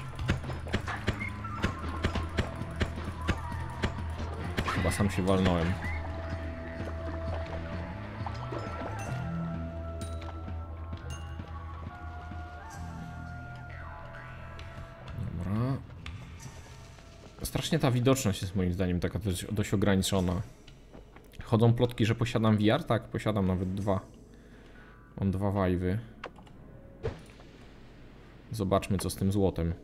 Chyba sam się walnąłem. Dobra. Strasznie ta widoczność jest moim zdaniem taka dość, dość ograniczona. Chodzą plotki, że posiadam V R? Tak, posiadam nawet dwa. Mam dwa wajwy. Zobaczmy, co z tym złotem.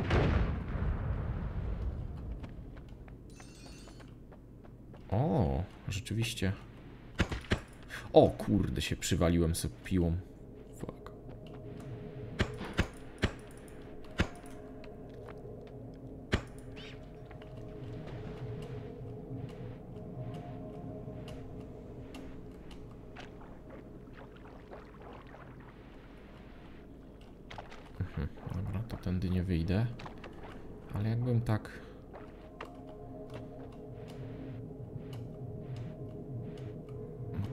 O, rzeczywiście. O, kurde, się przywaliłem sobie piłą. Fuck. Mhm, dobra, to tędy nie wyjdę. Ale jakbym tak...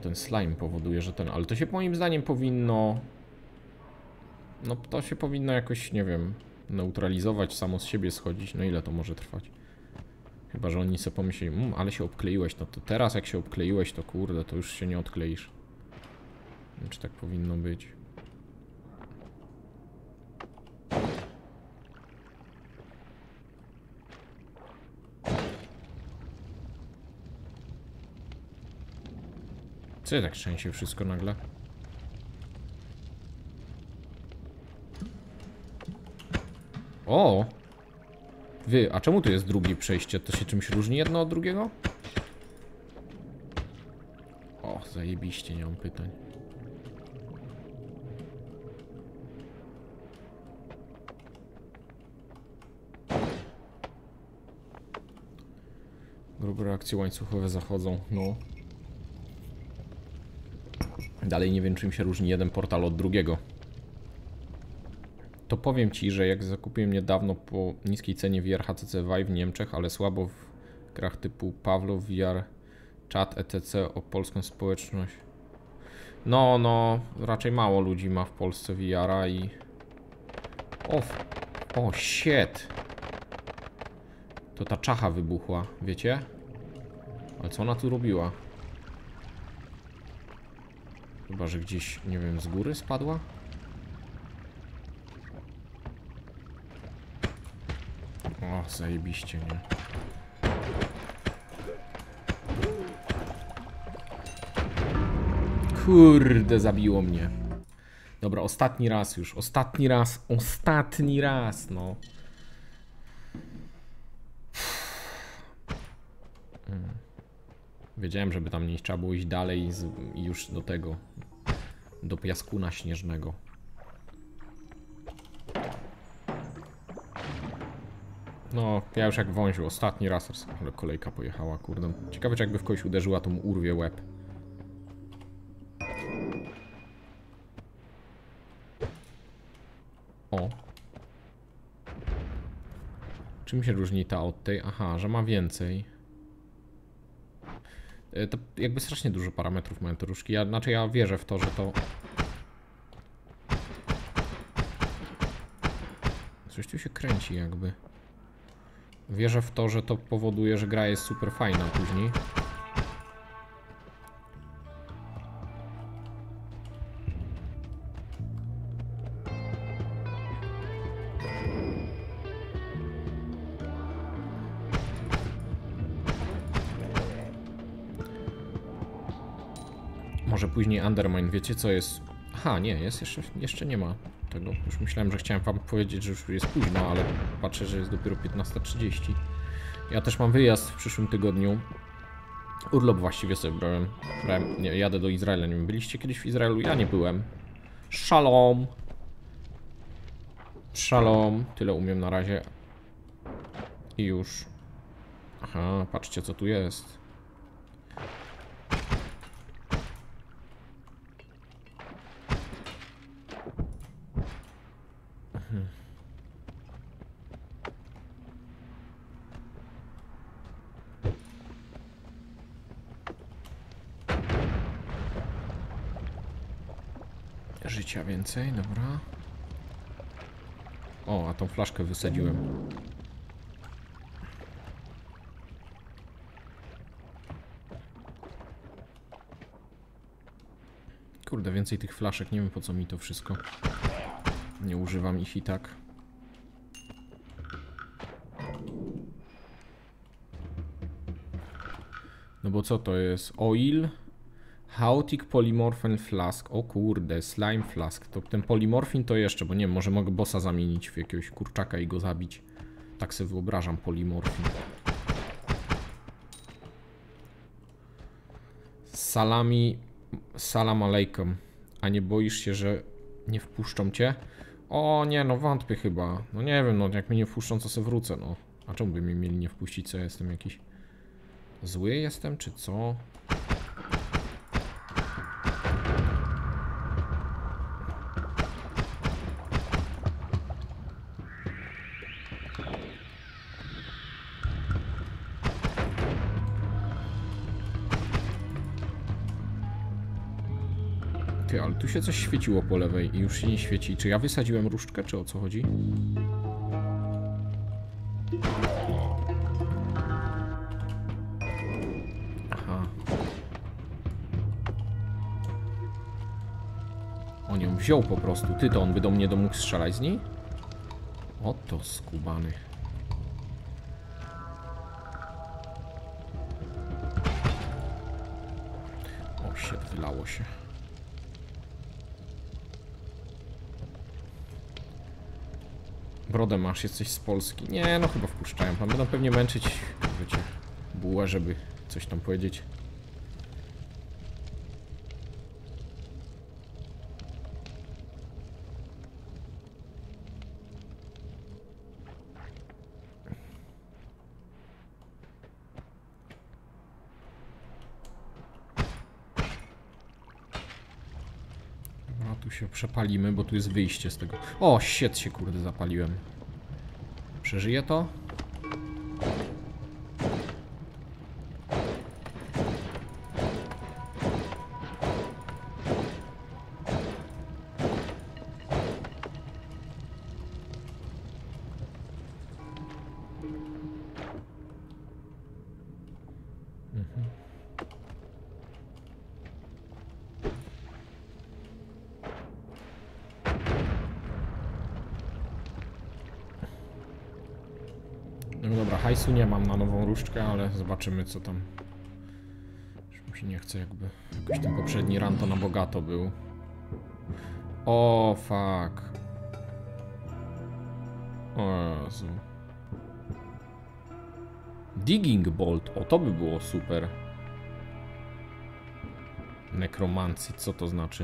ten slime powoduje, że ten... Ale to się moim zdaniem powinno... No to się powinno jakoś, nie wiem, neutralizować, samo z siebie schodzić. No ile to może trwać? Chyba że oni sobie pomyśleli, mmm, ale się obkleiłeś. No to teraz jak się obkleiłeś, to kurde, to już się nie odkleisz. Nie wiem, czy tak powinno być. Co tak trzęsie wszystko nagle? O! Wy, a czemu tu jest drugie przejście? To się czymś różni jedno od drugiego? O, zajebiście, nie mam pytań. Grube reakcje łańcuchowe zachodzą, no. Dalej nie wiem, czym się różni jeden portal od drugiego. To powiem ci, że jak zakupiłem niedawno po niskiej cenie V R H T C Vive w Niemczech, ale słabo w grach typu Pawlo, V R, Chat, et cetera o polską społeczność. No, no, raczej mało ludzi ma w Polsce V R-a i... O, o, shit. To ta czacha wybuchła, wiecie? Ale co ona tu robiła? Chyba, że gdzieś, nie wiem, z góry spadła? O, zajebiście, nie? Kurde, zabiło mnie. Dobra, ostatni raz już. Ostatni raz. Ostatni raz, no. Hmm. Wiedziałem, żeby tam nie trzeba było iść dalej z, już do tego. Do piaskuna śnieżnego. No, ja już jak wąził. Ostatni raz. Ale kolejka pojechała, kurde. Ciekawe, czy jakby w kogoś uderzyła, to mu urwie łeb. O. Czym się różni ta od tej? Aha, że ma więcej. To jakby strasznie dużo parametrów mają te różki. Ja, znaczy ja wierzę w to, że to... Coś tu się kręci jakby. Wierzę w to, że to powoduje, że gra jest super fajna później. Może później Undermine, wiecie co jest? Aha, nie, jest jeszcze, jeszcze nie ma tego. Już myślałem, że chciałem wam powiedzieć, że już jest późno, ale patrzę, że jest dopiero piętnasta trzydzieści. Ja też mam wyjazd w przyszłym tygodniu. Urlop właściwie sobie brałem. brałem nie, jadę do Izraela, nie wiem, byliście kiedyś w Izraelu? Ja nie byłem. Shalom. Shalom. Tyle umiem na razie. I już. Aha, patrzcie co tu jest. Życia więcej, dobra. O, a tą flaszkę wysadziłem. Kurde, więcej tych flaszek, nie wiem po co mi to wszystko. Nie używam ich i tak. No bo co to jest? Oil? Chaotic Polymorphin Flask. O kurde, Slime Flask. To ten Polymorphin to jeszcze, bo nie wiem, może mogę bossa zamienić w jakiegoś kurczaka i go zabić. Tak sobie wyobrażam Polymorphin. Salami... Salam alejkum. A nie boisz się, że nie wpuszczą cię? O nie, no wątpię chyba. No nie wiem, no jak mnie nie wpuszczą, to sobie wrócę, no. A czemu by mnie mieli nie wpuścić, co ja jestem jakiś... Zły jestem, czy co? Ty, ale tu się coś świeciło po lewej i już się nie świeci. Czy ja wysadziłem różdżkę, czy o co chodzi? Aha. On ją wziął po prostu. Ty, to on by do mnie do mógł strzelać z niej? Oto skubany. O, shit, wylało się. Brodę masz, jesteś z Polski. Nie, no chyba wpuszczają. Pan będą pewnie męczyć, wiecie, bułę, żeby coś tam powiedzieć. No tu się przepalimy, bo tu jest wyjście z tego. O, shit, się kurde zapaliłem. Przeżyję to? Mhm. No dobra, hajsu nie mam na nową różdżkę, ale zobaczymy co tam. Już mi się nie chce jakby. Jakoś ten poprzedni run to na bogato był. O, fuck. O Jezu. Digging bolt, o to by było super. Nekromancji, co to znaczy?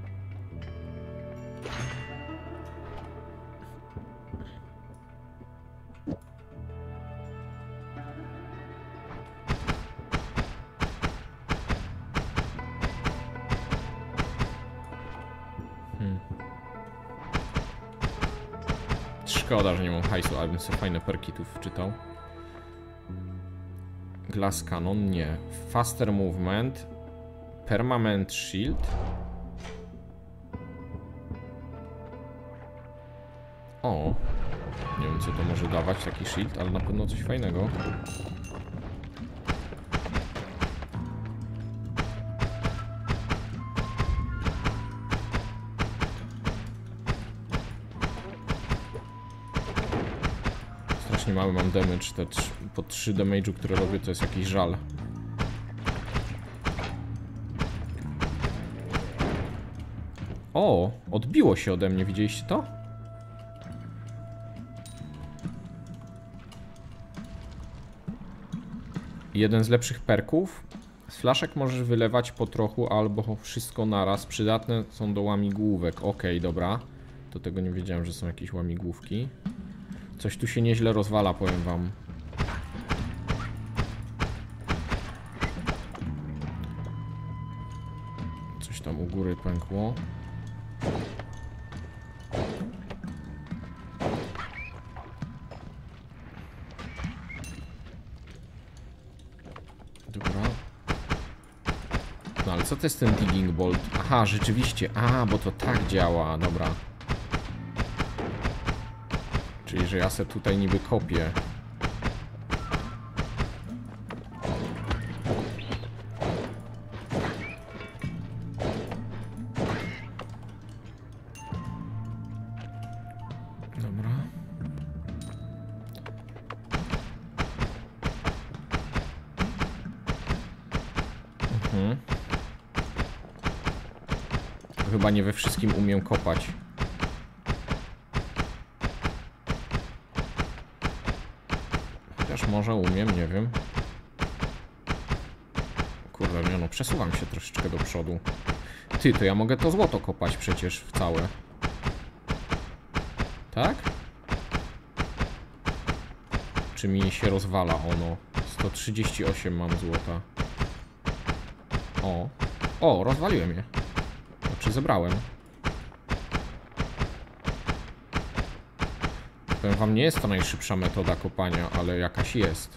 Hmm. Szkoda, że nie mam hajsu, ale bym sobie fajne perki tu wczytał. Glass Cannon, nie. Faster Movement. Permanent Shield. O. Nie wiem co to może dawać, taki shield, ale na pewno coś fajnego. Strasznie mały mam damage, te po trzy damage'u, które robię, to jest jakiś żal. O, odbiło się ode mnie, widzieliście to? Jeden z lepszych perków. Z flaszek możesz wylewać po trochu albo wszystko naraz. Przydatne są do łamigłówek. Okej, dobra. Do tego nie wiedziałem, że są jakieś łamigłówki. Coś tu się nieźle rozwala, powiem wam. Coś tam u góry pękło. Dobra. No ale co to jest ten digging bolt? Aha, rzeczywiście. A, bo to tak działa. Dobra. Czyli, że ja se tutaj niby kopię. Dobra. Mhm. Chyba nie we wszystkim umiem kopać. Może umiem, nie wiem. Kurde, nie no, przesuwam się troszeczkę do przodu. Ty, to ja mogę to złoto kopać przecież w całe. Tak? Czy mi się rozwala ono? sto trzydzieści osiem mam złota. O. O, rozwaliłem je. Znaczy zebrałem. Powiem wam, nie jest to najszybsza metoda kopania, ale jakaś jest.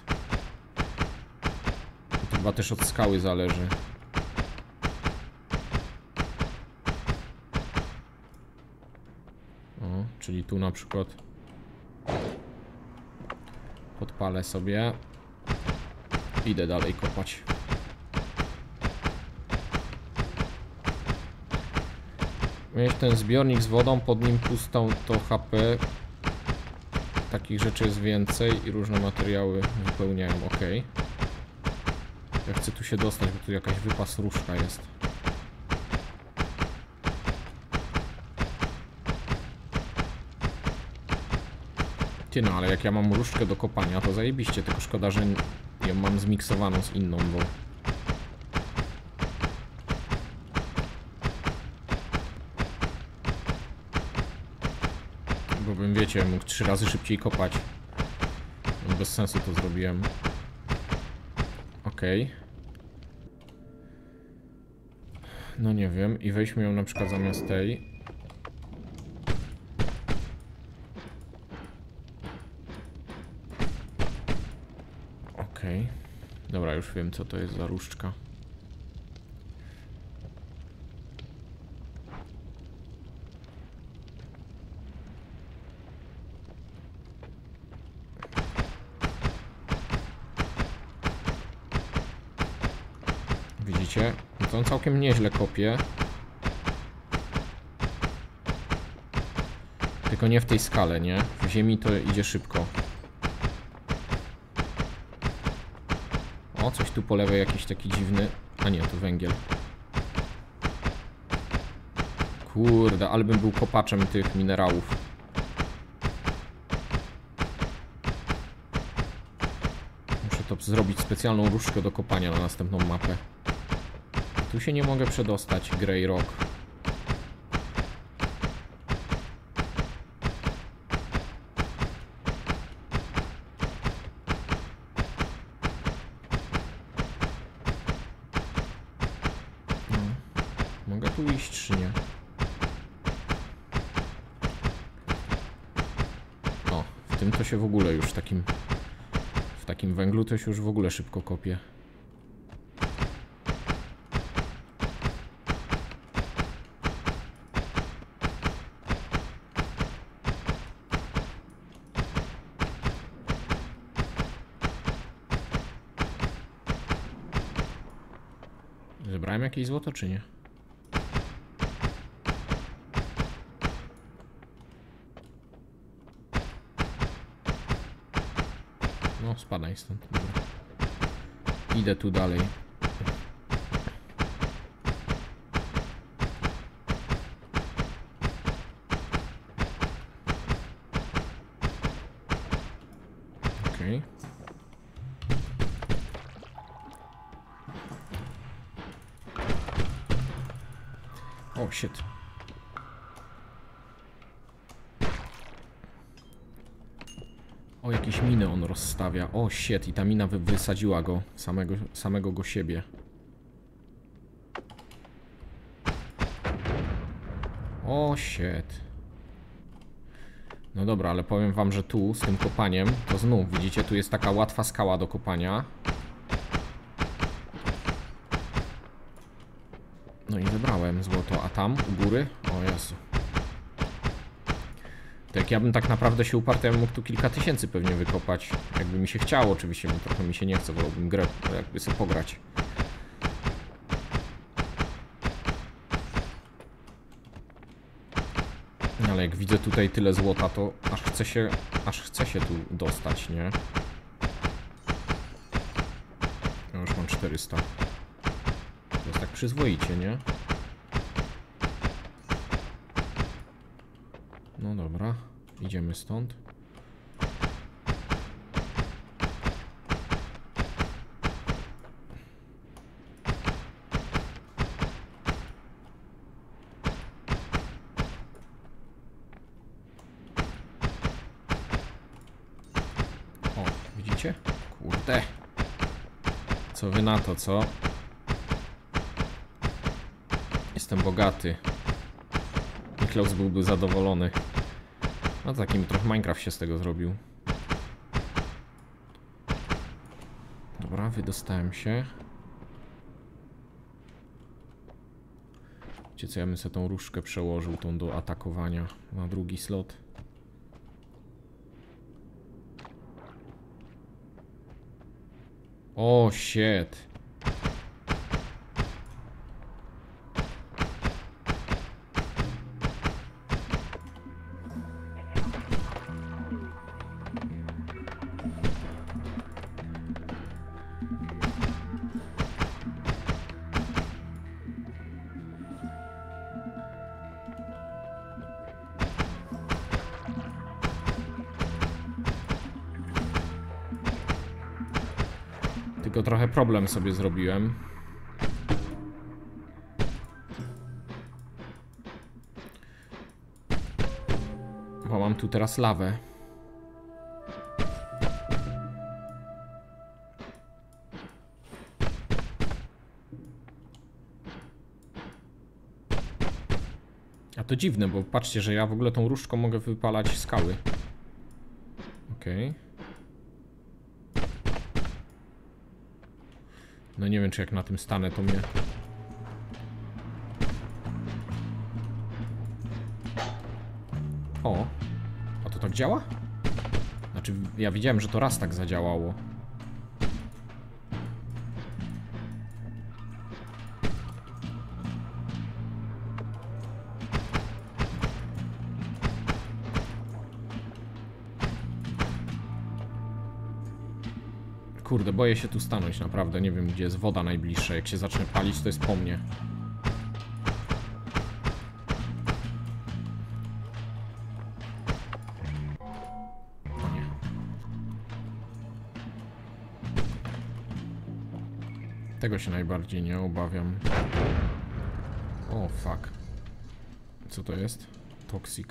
To chyba też od skały zależy. czyli tu na przykład. Podpalę sobie. Idę dalej kopać. Mieć ten zbiornik z wodą, pod nim pustą to H P. Takich rzeczy jest więcej i różne materiały wypełniają, ok. Ja chcę tu się dostać, bo tu jakaś wypas różka jest. Ty no, ale jak ja mam różdżkę do kopania, to zajebiście, tylko szkoda, że ją mam zmiksowaną z inną, bo... Bo bym, wiecie, mógł trzy razy szybciej kopać. Bez sensu to zrobiłem. Okej. Okay. No nie wiem, i weźmy ją na przykład zamiast tej. Okej. Okay. Dobra, już wiem, co to jest za różdżka. Widzicie? No to on całkiem nieźle kopie. Tylko nie w tej skale, nie? W ziemi to idzie szybko. O, coś tu po lewej jakiś taki dziwny... A nie, to węgiel. Kurde, ale bym był kopaczem tych minerałów. Muszę to zrobić specjalną różdżkę do kopania na następną mapę. Tu się nie mogę przedostać, Grey Rock. No. Mogę tu iść, czy nie? O, w tym to się w ogóle już takim... W takim węglu to się już w ogóle szybko kopie. Zebrałem jakieś złoto, czy nie? No, spadaj stąd. Dobra. Idę tu dalej. Okej. Okay. O, shit. O, jakieś miny on rozstawia. O, shit. I ta mina wy wysadziła go. Samego, samego go siebie. O, shit. No dobra, ale powiem wam, że tu z tym kopaniem, to znów, widzicie, tu jest taka łatwa skała do kopania. No i zebrałem złoto, a tam u góry? O Jezu. To jak ja bym tak naprawdę się uparł, to ja bym mógł tu kilka tysięcy pewnie wykopać. Jakby mi się chciało, oczywiście, bo trochę mi się nie chce, wolałbym grę jakby sobie pograć. Ale jak widzę tutaj tyle złota, to aż chce się, aż chce się tu dostać, nie? Ja już mam czterysta. To jest tak przyzwoicie, nie? No dobra, idziemy stąd. O, widzicie? Kurde. Co wy na to, co? Jestem bogaty. Niklaus byłby zadowolony. No takim trochę Minecraft się z tego zrobił. Dobra, wydostałem się. Wiecie co, ja bym sobie tą różdżkę przełożył, tą do atakowania na drugi slot. O, shit. Tylko trochę problem sobie zrobiłem. Bo mam tu teraz lawę. A to dziwne, bo patrzcie, że ja w ogóle tą różdżką mogę wypalać skały. Okej. Okay. No nie wiem, czy jak na tym stanę, to mnie... O! A to tak działa? Znaczy, ja widziałem, że to raz tak zadziałało. Kurde, boję się tu stanąć, naprawdę. Nie wiem, gdzie jest woda najbliższa. Jak się zacznę palić, to jest po mnie. O nie. Tego się najbardziej nie obawiam. O, fuck. Co to jest? Toxic.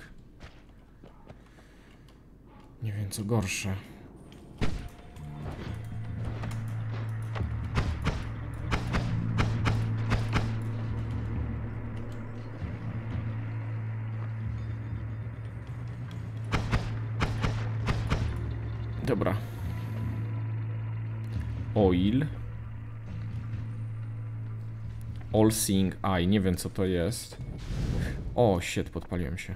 Nie wiem, co gorsze. Dobra. Oil. All Seeing Eye. Nie wiem, co to jest. O, shit, podpaliłem się.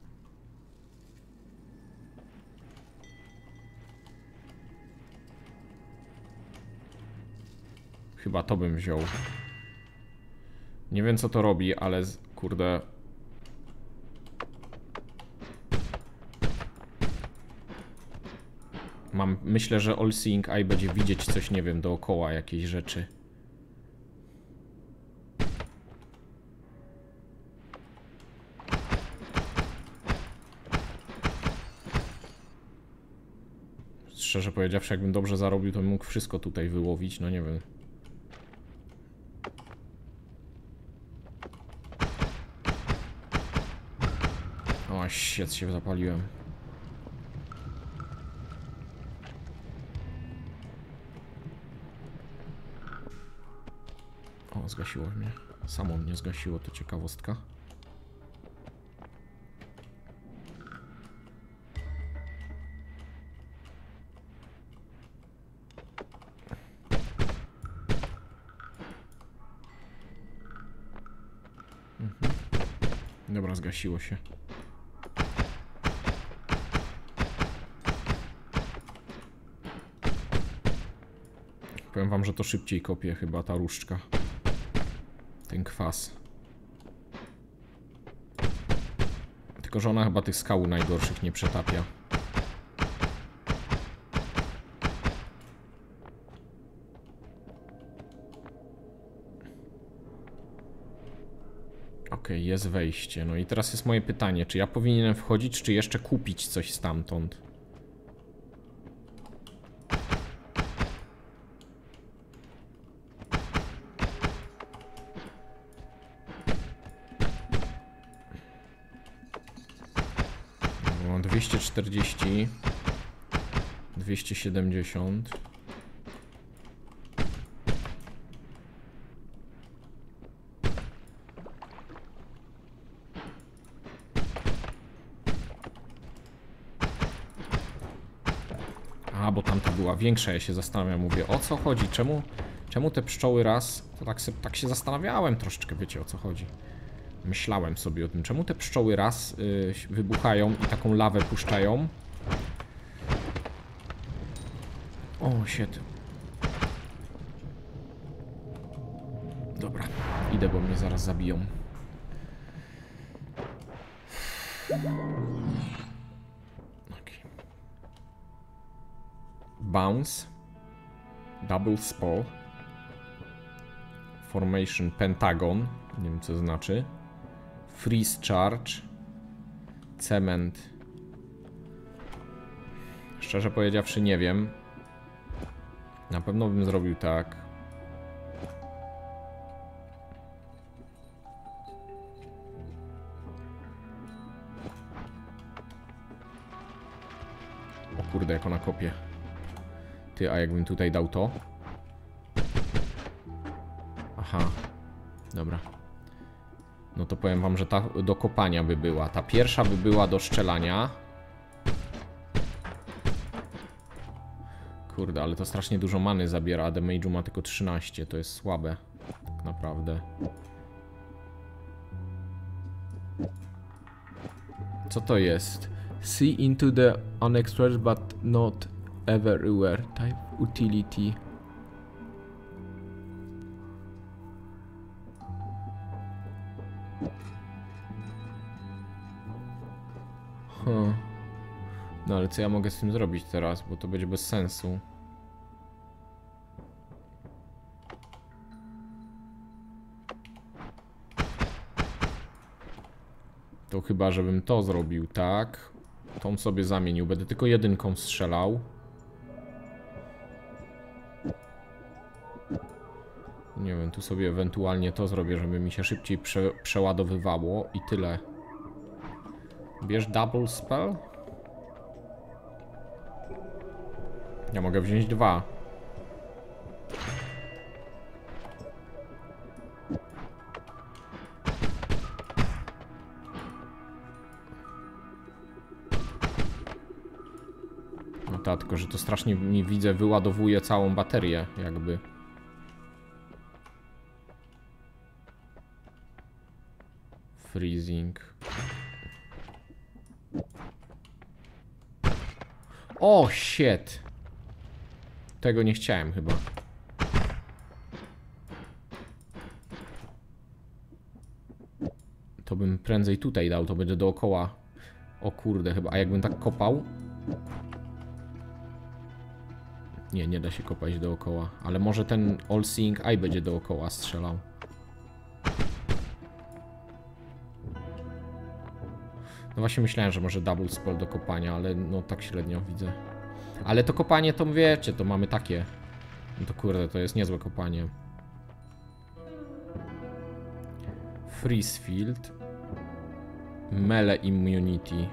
Chyba to bym wziął. Nie wiem, co to robi, ale z... kurde... Mam, myślę, że All Seeing Eye będzie widzieć coś, nie wiem, dookoła jakiejś rzeczy. Szczerze powiedziawszy, jakbym dobrze zarobił, to bym mógł wszystko tutaj wyłowić, no nie wiem. O, shit, się zapaliłem. O, zgasiło mnie. Samo mnie zgasiło, to ciekawostka. Mhm. Dobra, zgasiło się. Powiem wam, że to szybciej kopie chyba ta różdżka. Ten kwas. Tylko że ona chyba tych skał najgorszych nie przetapia. Okej, jest wejście. No i teraz jest moje pytanie, czy ja powinienem wchodzić, czy jeszcze kupić coś stamtąd? Mam dwieście czterdzieści, dwieście siedemdziesiąt. A, bo tamta była większa, ja się zastanawiam, mówię, o co chodzi, czemu, czemu te pszczoły raz, to tak, se, tak się zastanawiałem troszeczkę, wiecie o co chodzi. Myślałem sobie o tym, czemu te pszczoły raz y, wybuchają i taką lawę puszczają. O, shit. Dobra, idę, bo mnie zaraz zabiją. Okay. Bounce. Double spell. Formation Pentagon. Nie wiem, co to znaczy. Freeze charge. Cement. Szczerze powiedziawszy, nie wiem. Na pewno bym zrobił tak. O kurde, jak ona kopie. Ty, a jakbym tutaj dał to? Aha. Dobra. No to powiem wam, że ta do kopania by była. Ta pierwsza by była do strzelania. Kurde, ale to strasznie dużo many zabiera, a damage'u ma tylko trzynaście. To jest słabe. Tak naprawdę. Co to jest? See into the unexpressed but not everywhere type utility. Huh. No ale co ja mogę z tym zrobić teraz, bo to będzie bez sensu. To chyba, żebym to zrobił, tak? Tą sobie zamienił, będę tylko jedynką strzelał. Nie wiem, tu sobie ewentualnie to zrobię, żeby mi się szybciej prze przeładowywało i tyle. Bierz double spell? Ja mogę wziąć dwa. No tak, tylko że to strasznie mi, widzę, wyładowuje całą baterię, jakby. Freezing. O, shit. Tego nie chciałem chyba. To bym prędzej tutaj dał, to będzie dookoła. O kurde, chyba. A jakbym tak kopał? Nie, nie da się kopać dookoła. Ale może ten All Seeing Eye będzie dookoła strzelał. No właśnie myślałem, że może double spell do kopania, ale no tak średnio widzę. Ale to kopanie to wiecie, to mamy takie. No to kurde, to jest niezłe kopanie. Freeze Field. Melee Immunity.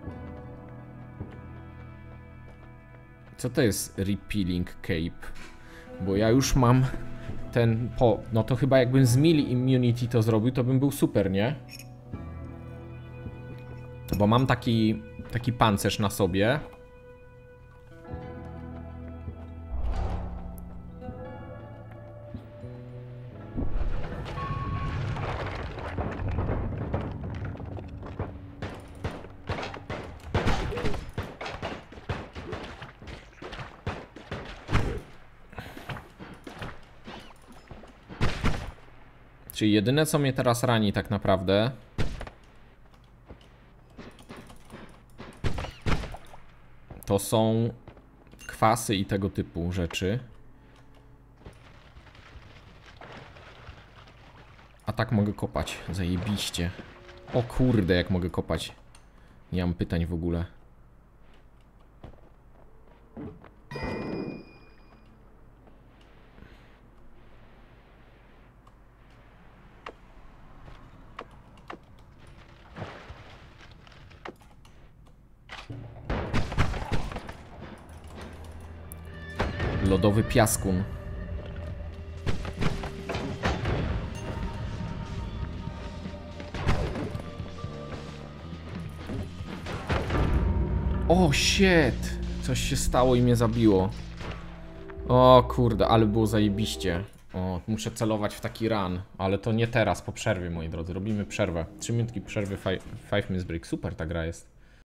Co to jest Repealing Cape? Bo ja już mam ten po... No to chyba jakbym z Melee Immunity to zrobił, to bym był super, nie? Bo mam taki, taki pancerz na sobie. Czyli jedyne, co mnie teraz rani tak naprawdę, to są kwasy i tego typu rzeczy. A tak mogę kopać, zajebiście. O kurde, jak mogę kopać. Nie mam pytań w ogóle. Lodowy piaskun. O, shit! Coś się stało i mnie zabiło. O kurde, ale było zajebiście. O, muszę celować w taki run. Ale to nie teraz, po przerwie, moi drodzy. Robimy przerwę. trzy minutki przerwy, five minutes break. Super ta gra jest.